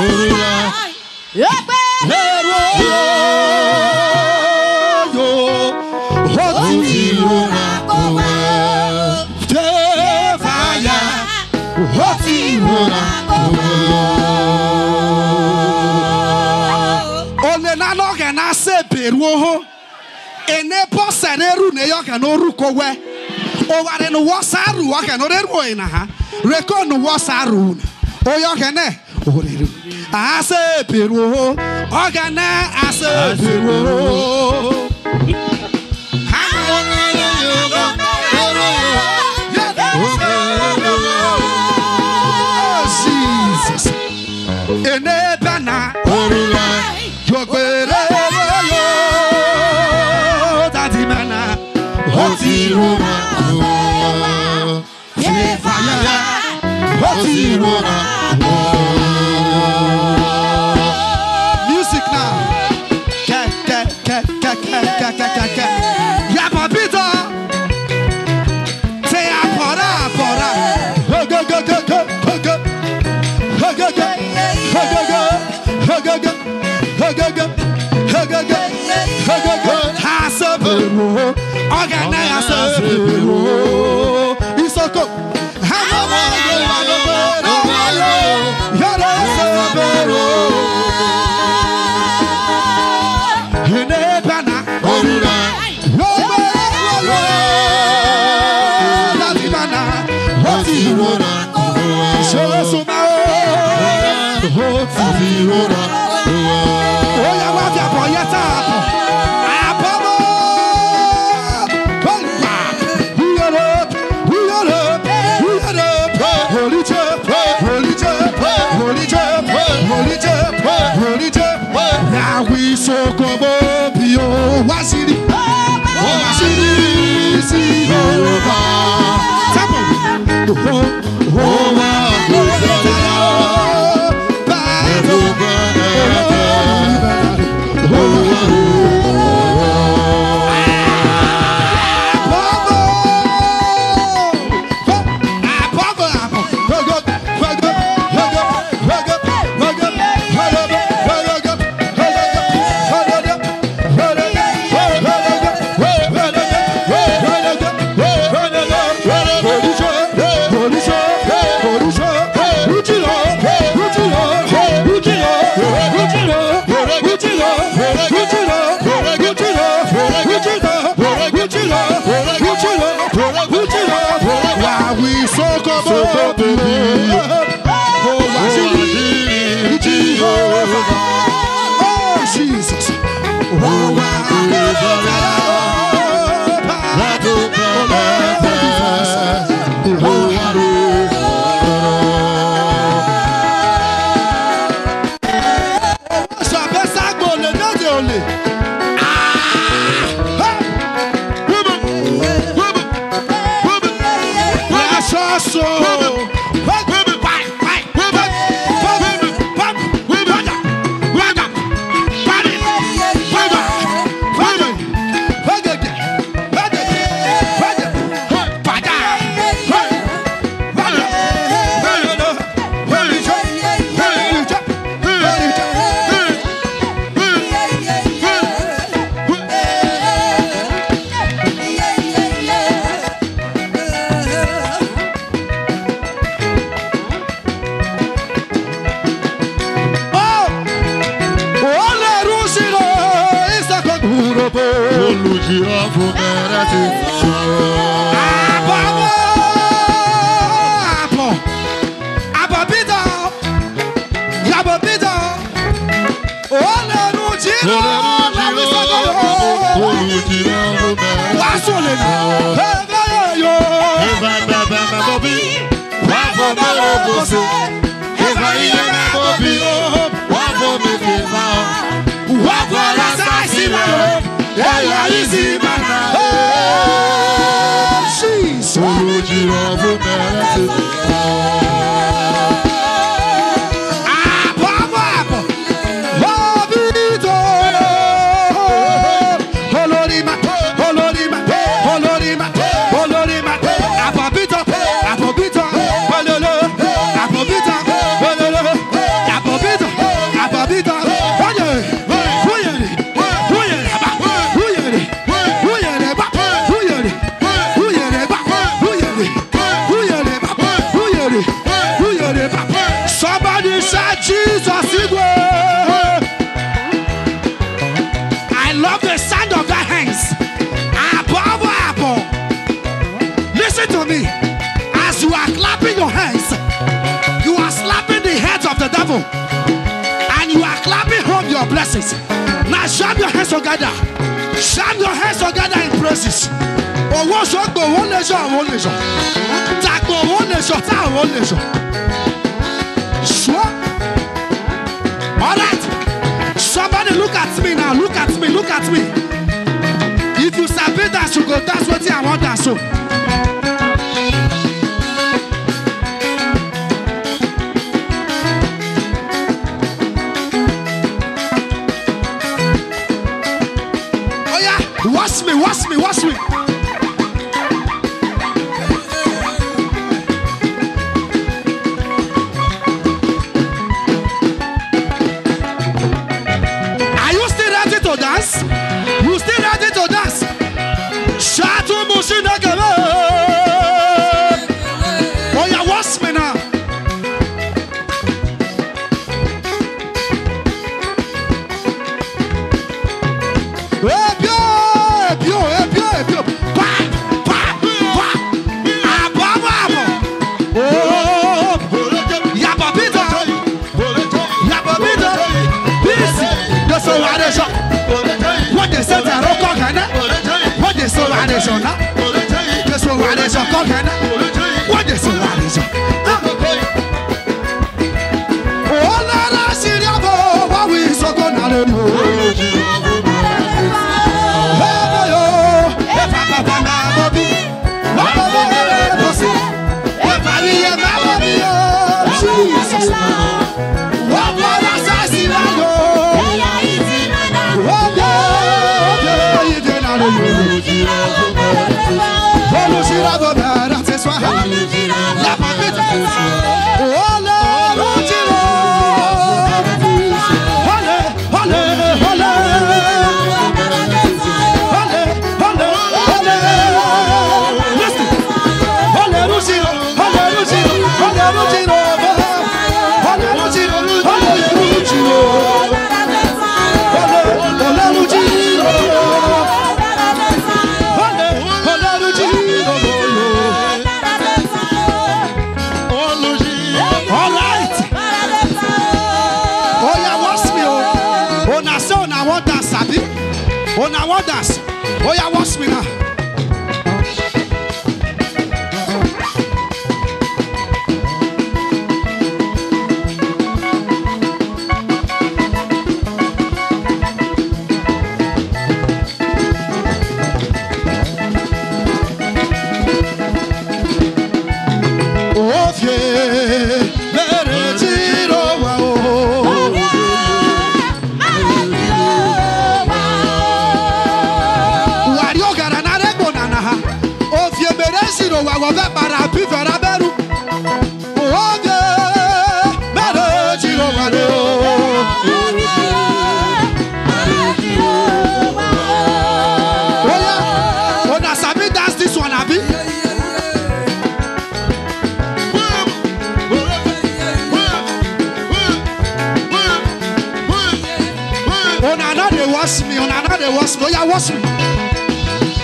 Ole na no ga na se beru ho ene posereru ne yo ga no ruko we o ware no wasaru wa ga no reru ina ha reko no wasaru o yo ga ne o reru ase beru ho o ga na ase beru ho Enebana Yogbere Daddy mana Hotirona Fire Hotirona Music now Ya papito Say apora Go Somebody said Jesus is good. I love the sound of their hands. Listen to me. As you are clapping your hands, you are slapping the heads of the devil. And you are clapping home your blessings. Now jam your hands together. Jam your hands together in praises. Sure. All right. Somebody look at me now. Look at me. Look at me. If you sabi dance, you go dance what I want dance. So. Oh yeah. Watch me. Watch me. Watch me. Dance? You still ready to dance? Shatu Mushina Gaba. Oh, yeah, watch me now. What they said, I don't call Ghana. What they said, I don't know. This one, I don't call Ghana. What they said, I don't know. Oh, Lara, Siriabo, what we so good now. Oh, yeah, watch me now. Oh, yeah, let it Wash me. Oh, yeah, wash me.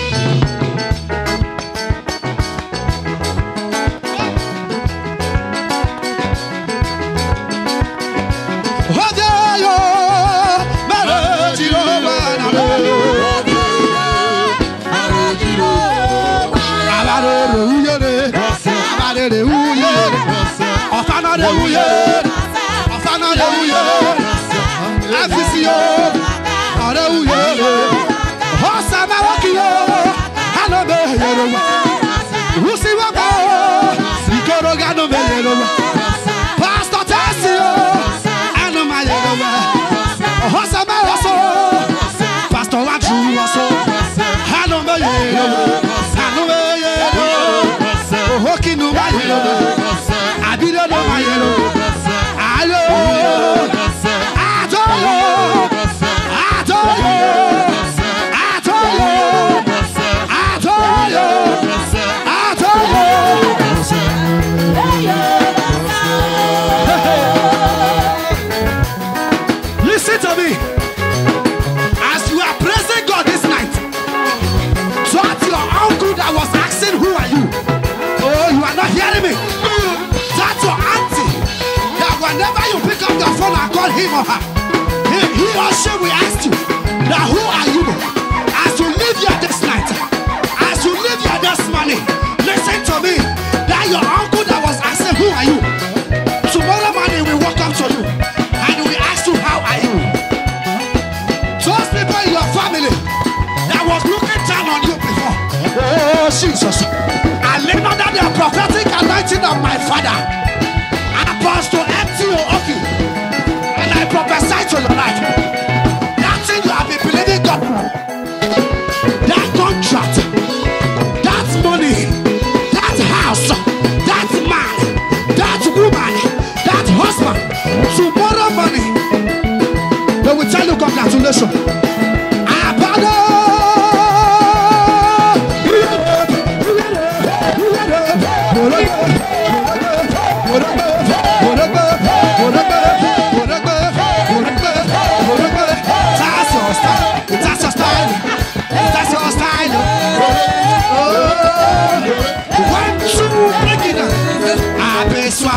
yere uyere. Ofana de uyere. Ofana de uyere. Afisio. Are uyere. Hosama wakiyo. Hano be yere. Usi wako. Ikoro gano be yere. Pastor Tessio. Ano ma yere. Hosama waso. Pastor Wachu waso. Hano be yere. Hano be yere. Hoki no ma yere. Abiro no ma yere. Ayo. Adoyo. Adoyo. Adoyo. Adoyo. Adoyo. Listen to me. As you are praising God this night, towards your uncle that was asking, who are you? Oh, you are not hearing me. That's your auntie. That whenever you pick up the phone and call him or her, he or she will ask you, now who are you? As you live here this night, as you live here this morning, listen to me. That your uncle that was asking, who are you? Tomorrow morning we walk up to you and we ask you, how are you? Those people in your family that was looking down on you before. Oh, Jesus. I live under the prophetic anointing of my father, Apostle M.T.O. Oki. And I prophesy to your life. That thing you have been believing God for, that contract, that money, that house, that man, that woman, that husband, tomorrow morning, they will tell you congratulations. That's your style. That's your style. One, two, break it down. Abençoa,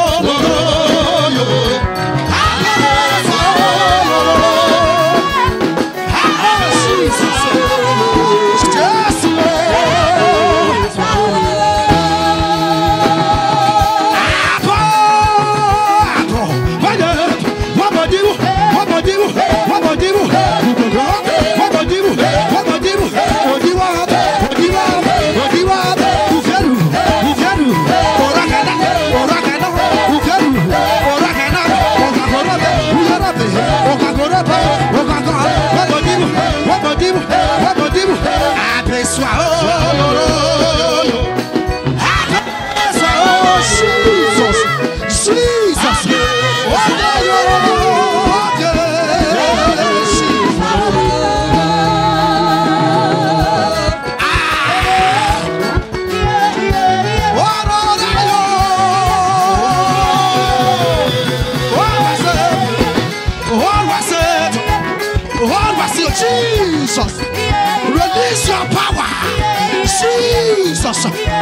Jesus, release your power. Jesus,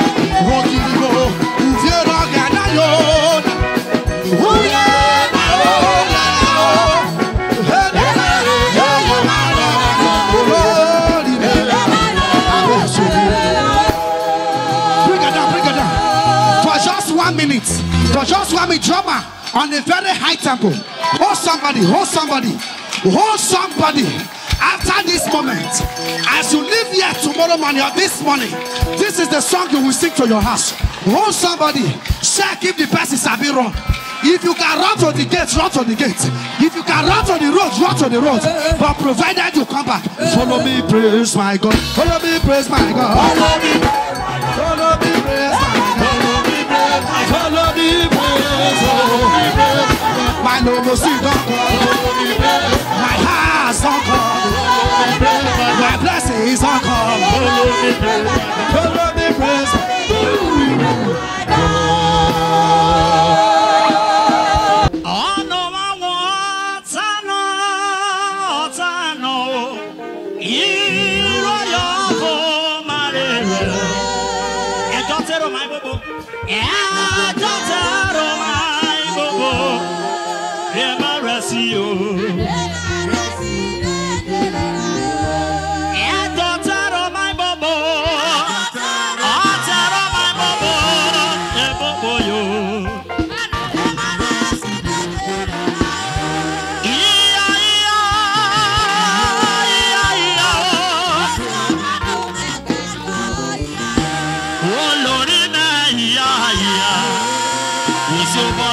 bring it down. For just 1 minute, for just 1 minute, drama on a very high tempo. Hold somebody, hold somebody, hold somebody. After this moment, as you leave here tomorrow morning or this morning, this is the song you will sing to your house. Hold somebody, check if the person is a bit wrong. If you can run to the gate, run to the gate. If you can run to the road, run to the road. But provided you come back, follow me, praise my God. Follow me, praise my God. Follow me, praise my God. Follow me, praise my God. Follow me, praise my God. My noble see don't come. My heart's don't come. My blessings don't come. Follow me, praise my God.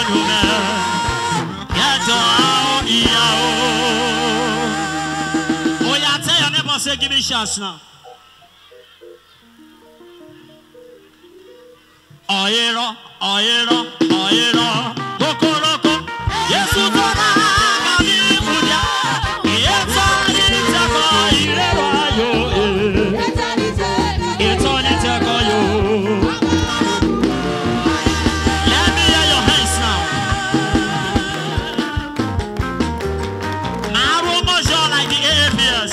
Say, give me a chance now. Oiro, oiro, oiro, loco, loco. Yes, you don't have me, Buddha. It's only it's only let me hear your hands now. My room was like the ABS.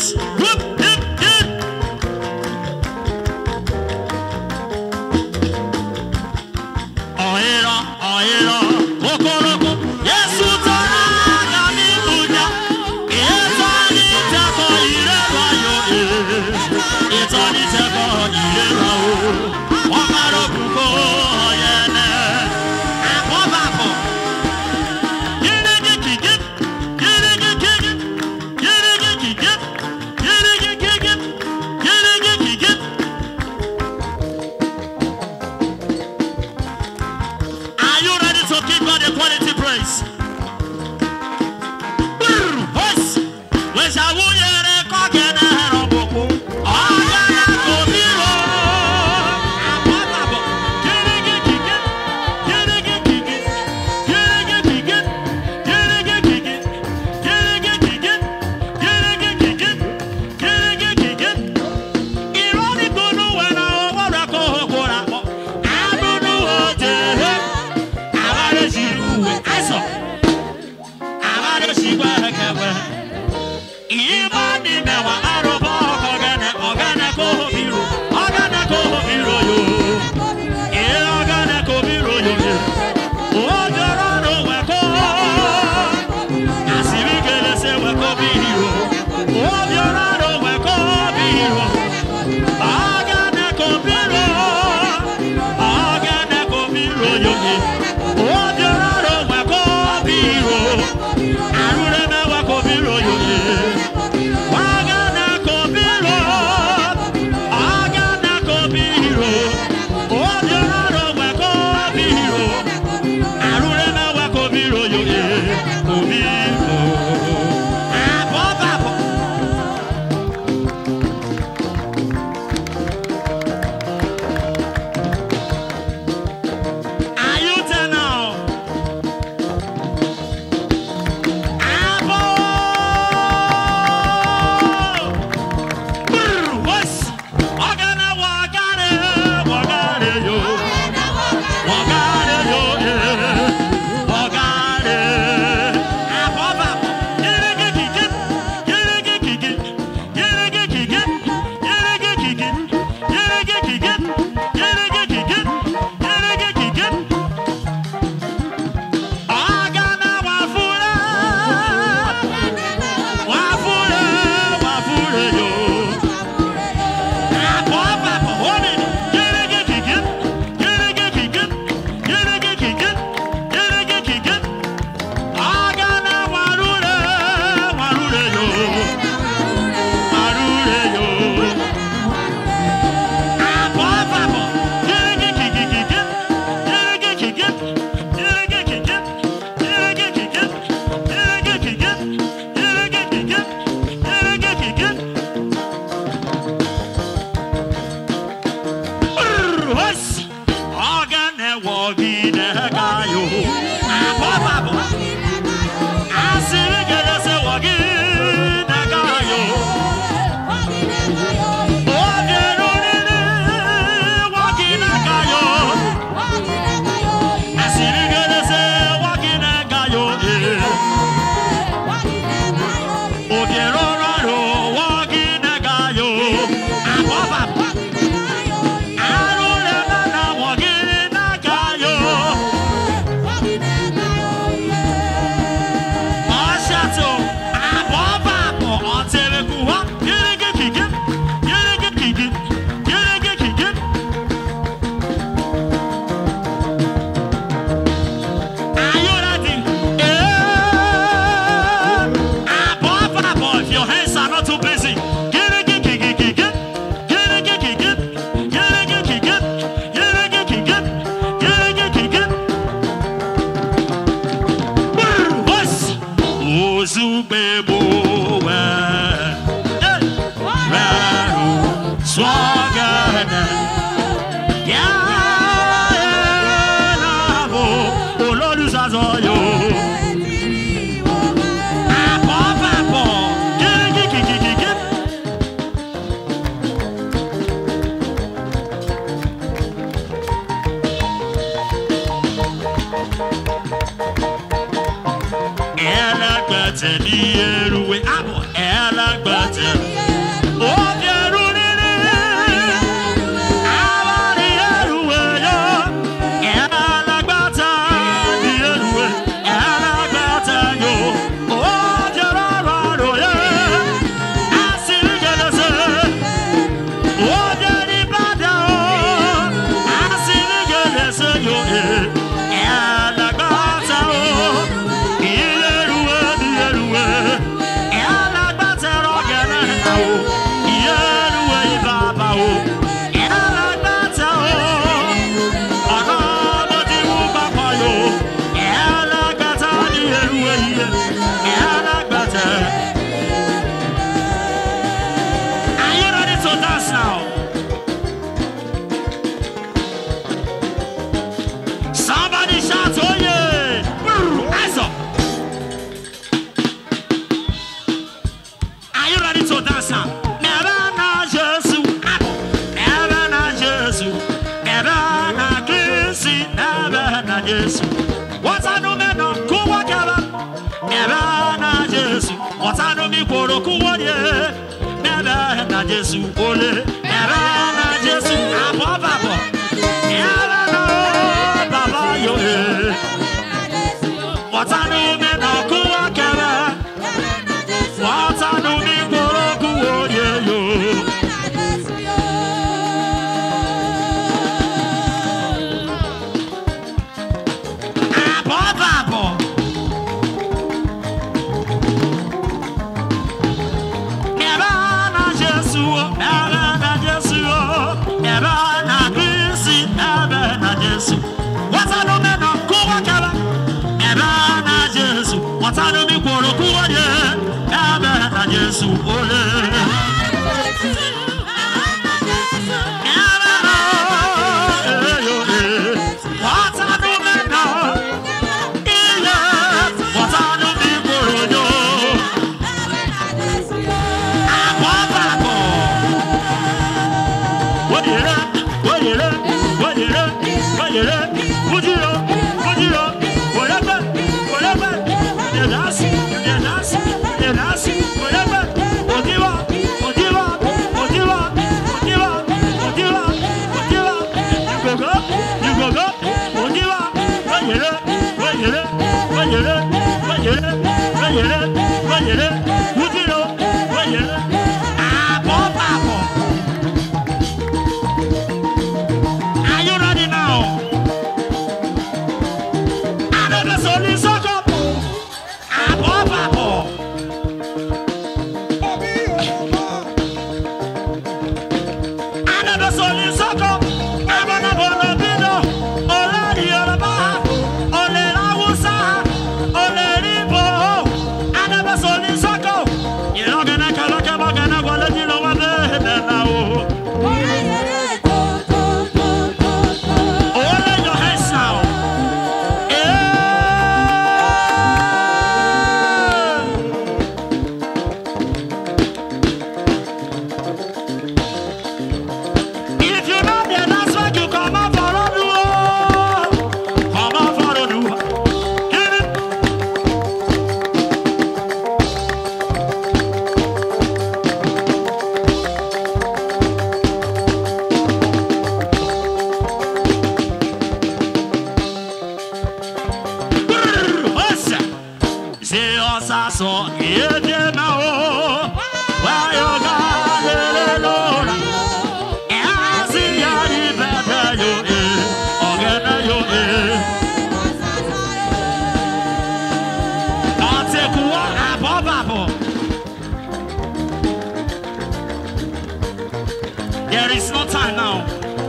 There is no time now.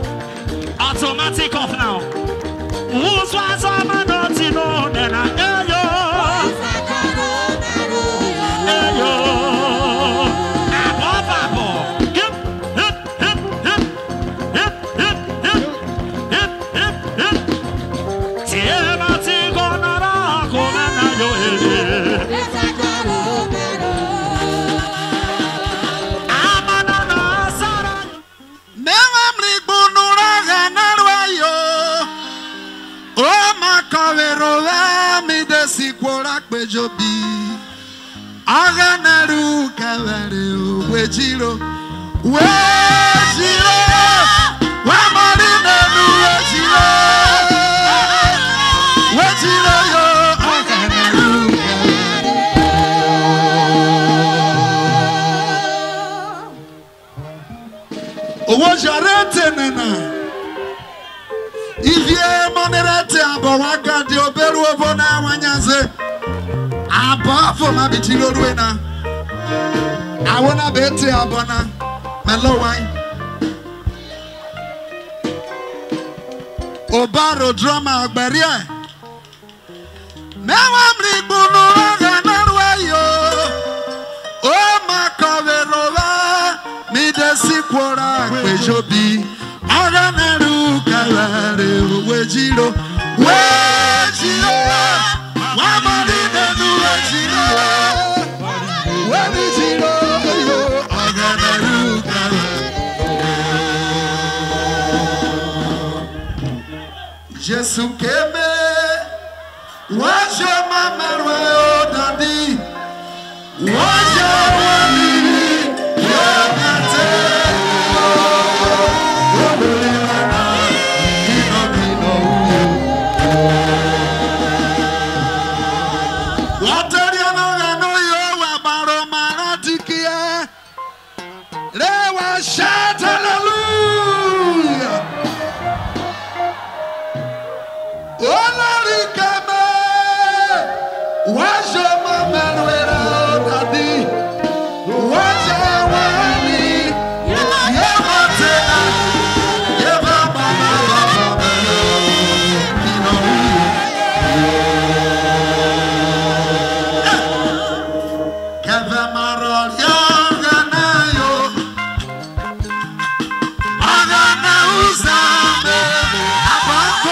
Automatic off now. Who's was a man not to know then I Aganaru kavare wejiro wejiro wamarina nu wejiro wejiro yo aganaru owo jarete nana ivie monerete abawaka di oberu obona wanyanze abafo mabitiro ruena I wanna bet you abona mellow wine Obaro drama agberie Mewa mrigunu aganarwe yo O makaverova midesi kwora kwejobi Aganaru kaware wejiro wejiro Wamarine nu wejiro wejiro yo aganaru kaware Jesus keme wajo mamerwe odadi wajo wali yamate obolana ino watariano no yo wa baro maratikia lewa shout hallelujah Olarikame wajo mamerwera dadi wajo wani yamate yeva mama keve marol yaganayo agana uzame abako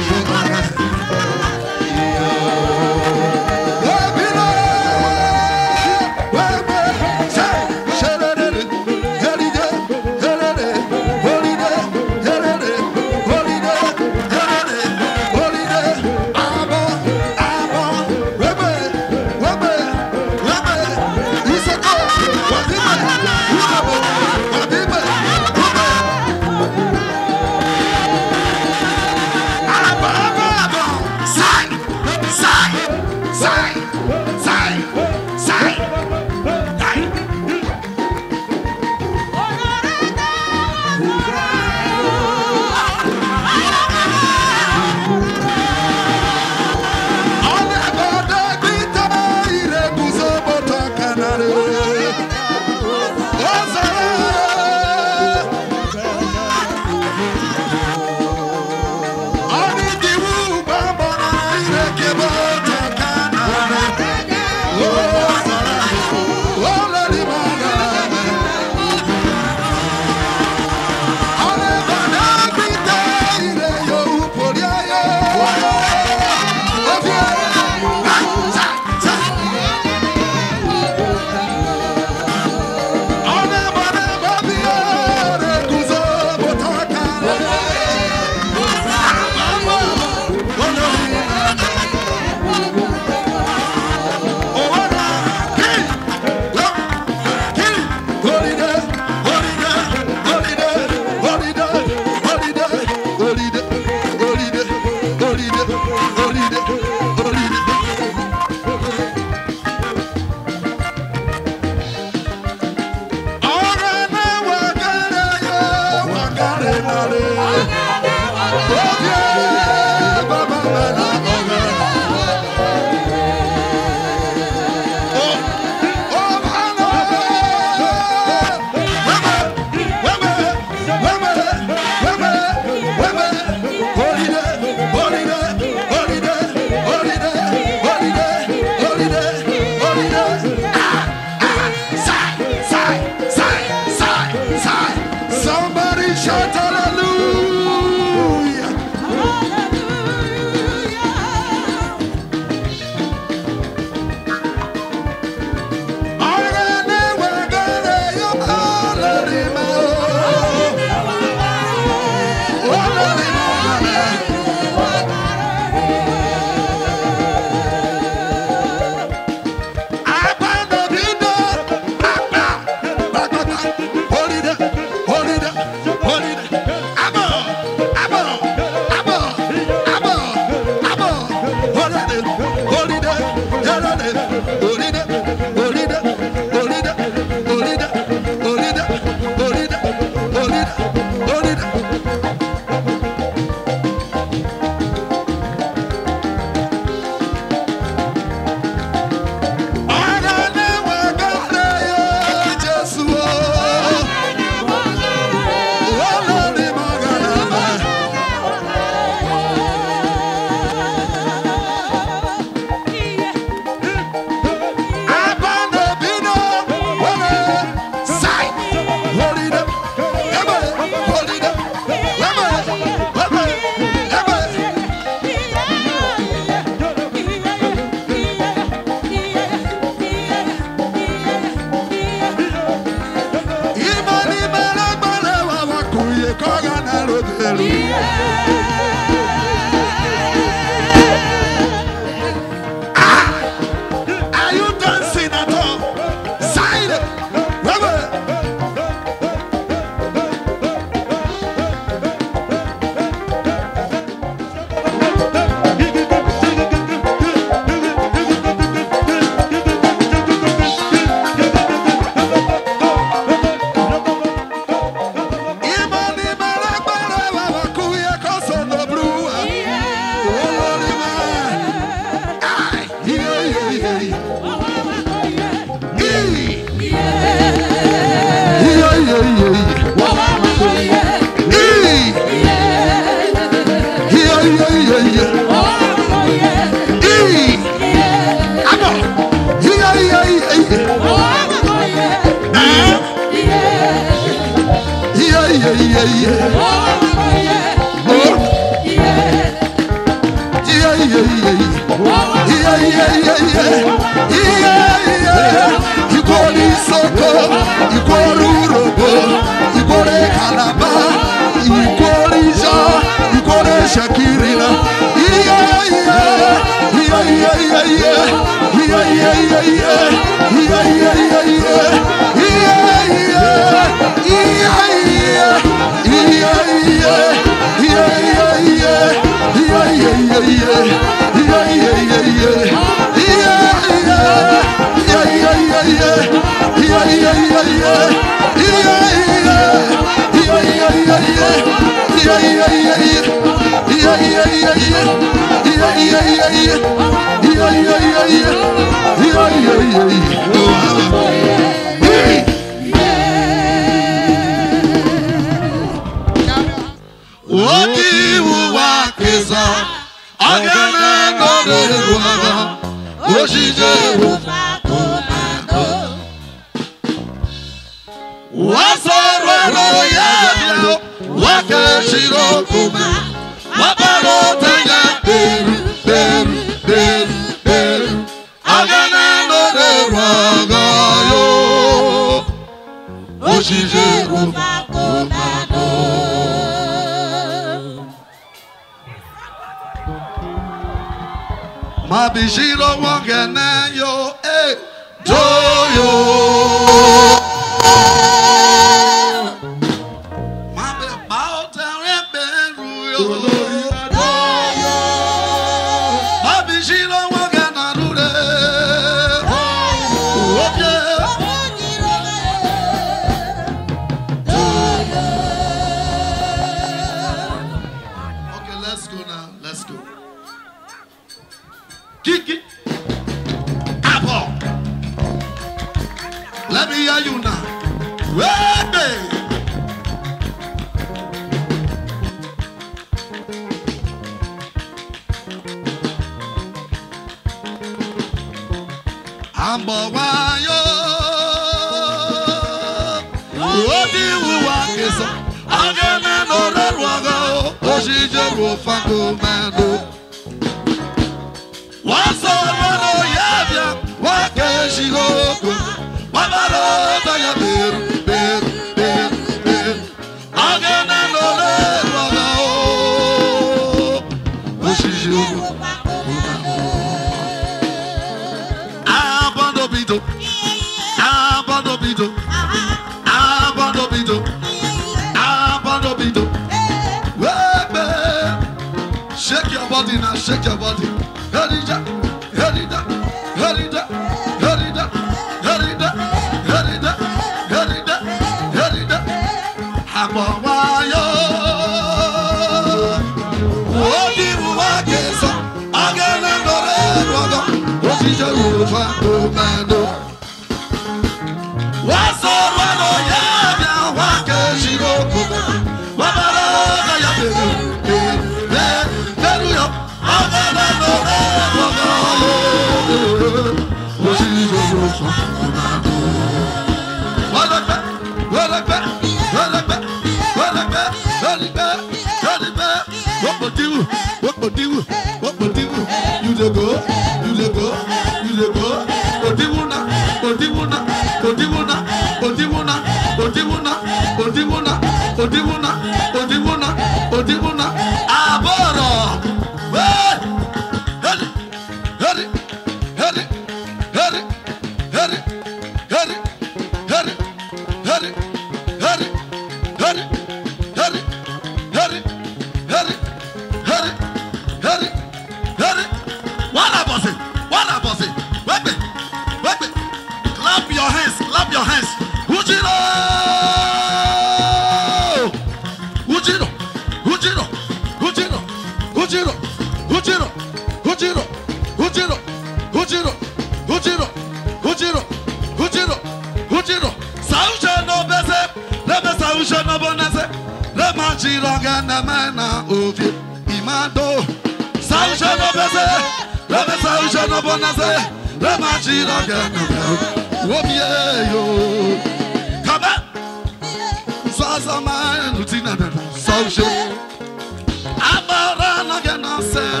tina na sauce. Abara na gana ser.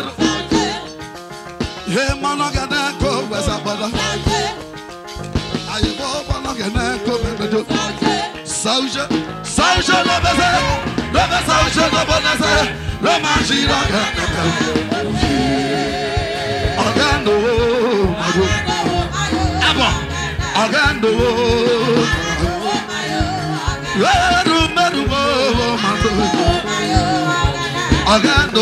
He mana gana ko wesabada. Ayo bana gana ko bedo. Sauce, sauce na bese. Love sauce na bonese. Romanjira gana. Agando. Abo. Agando. Agando,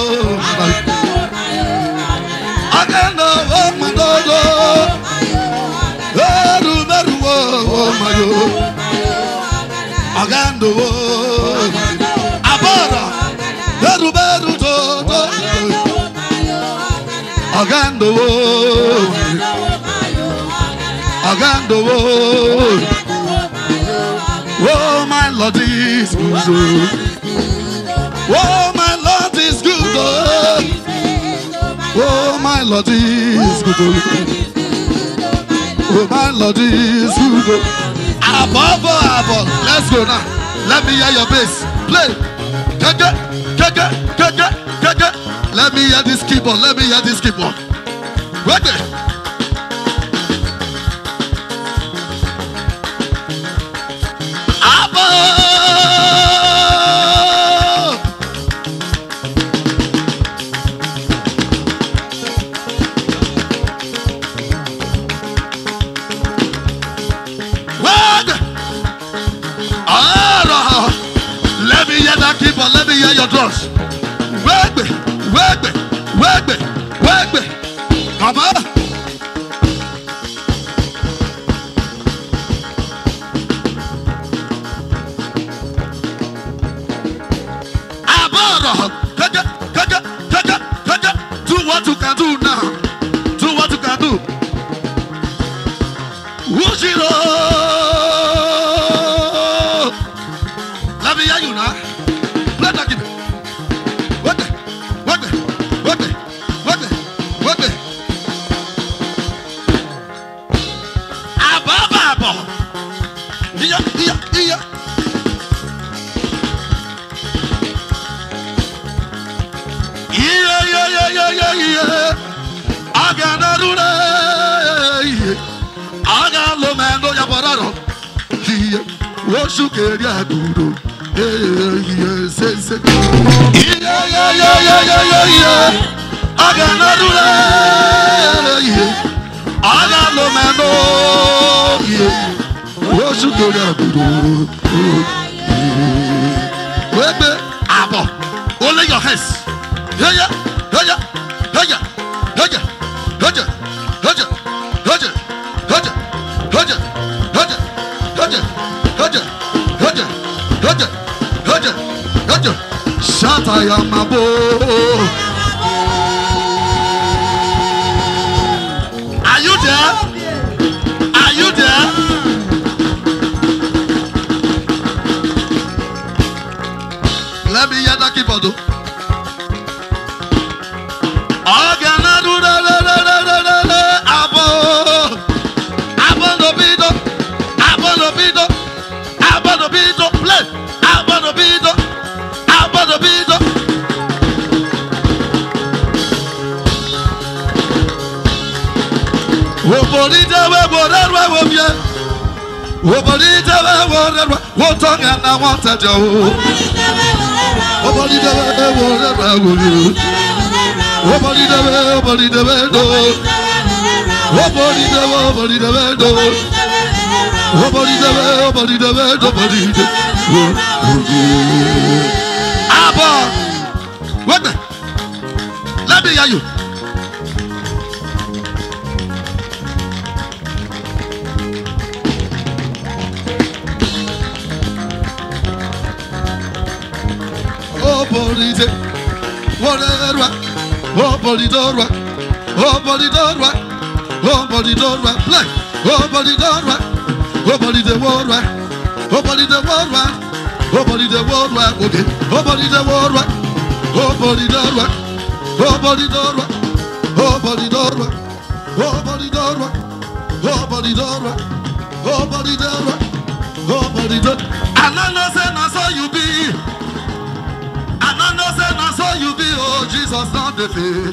oh my Lord is good. Oh my Lord is good. Oh my Lord is good. Oh my Lord is good. Above, above. Let's go now. Let me hear your bass. Play. Let me hear this keyboard. Let me hear this keyboard. Right there. Let me hear your drums. Work me. Come on. Do what you can do now. Do what you can do. Ujiro. Let me hear you now. Let that give me. What? Ababa. Yeah. Agana rune. Agalo mendo ya pararo. Woshu keria gudo. Yes. Agana rune. Agalo mendo. Woshu keria gudo. Webe abo. Only your hands. Yeah. Shatayamabo. Are you there? Let me hear that keyboard. Let me hear you. And I know say na so you be. And I know say na so you be. Oh, Jesus not the faith.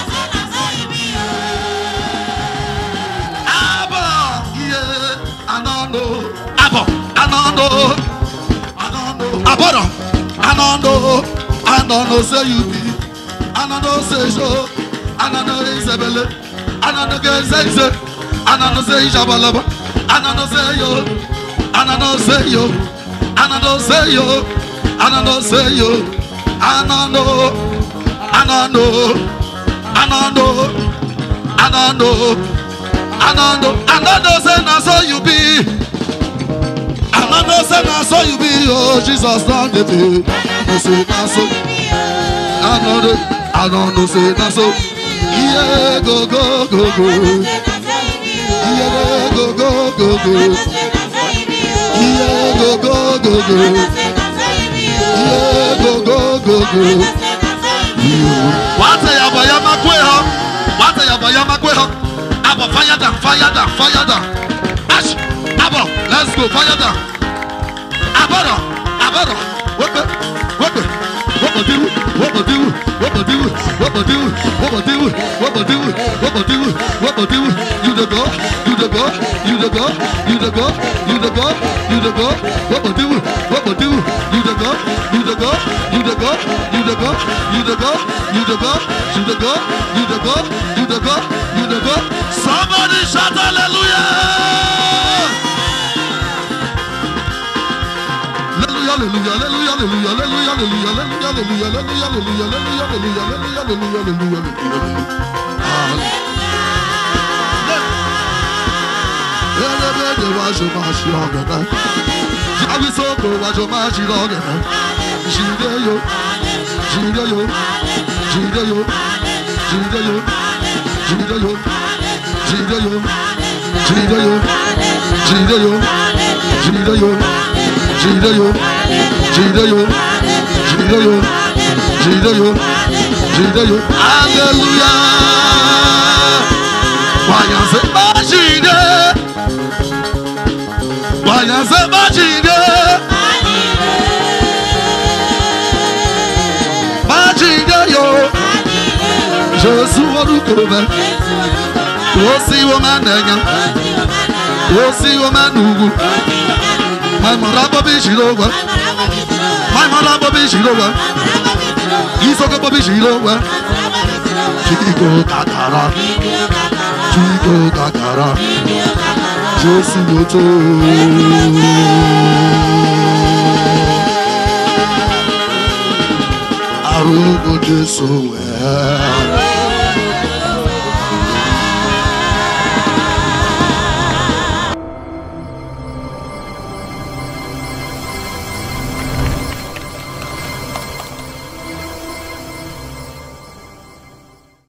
Abba, yeah. And I know. Abba, and I know. And I know. Abba, and I know. And I know say you be. And I know say so. And I know Isabella. And I know girl say so. And I know say Jabalaba. And I know say yo. And I know say yo. And I know say yo. And I know say yo. And I know. And I know. And I know. And I know. And I know. And I know say na so you be. And I know say na so you be. Oh Jesus not the be. You say na so. I know the. I don't know say na so. Yeah go go go go. Yeah go go go go. Yeah go go go go. Yeah go go go go. Wata ya bayama kweho. Wata ya bayama kweho. Aba fire down, fire down, fire down. Ash, Aba, let's go, fire down. Abara, Abara. What the? What the? What the do? What the do? What the do? What the do? What the do? What the do? What the do? What the do? You the go, you the go, you the go, you the go, you the go, you the go. What the do? What the do? You the go, you the go, you the go, you the go, you the go, you the go, you the go, you the go, you the go, you the go. Somebody shout hallelujah! Hallelujah, hallelujah, hallelujah, hallelujah, hallelujah, hallelujah, hallelujah, hallelujah, hallelujah, my mother baby she over. My mother baby she over. He's okay baby she over. Chico Kakara. Chico Kakara. Josie Moto. Arugo Jesu.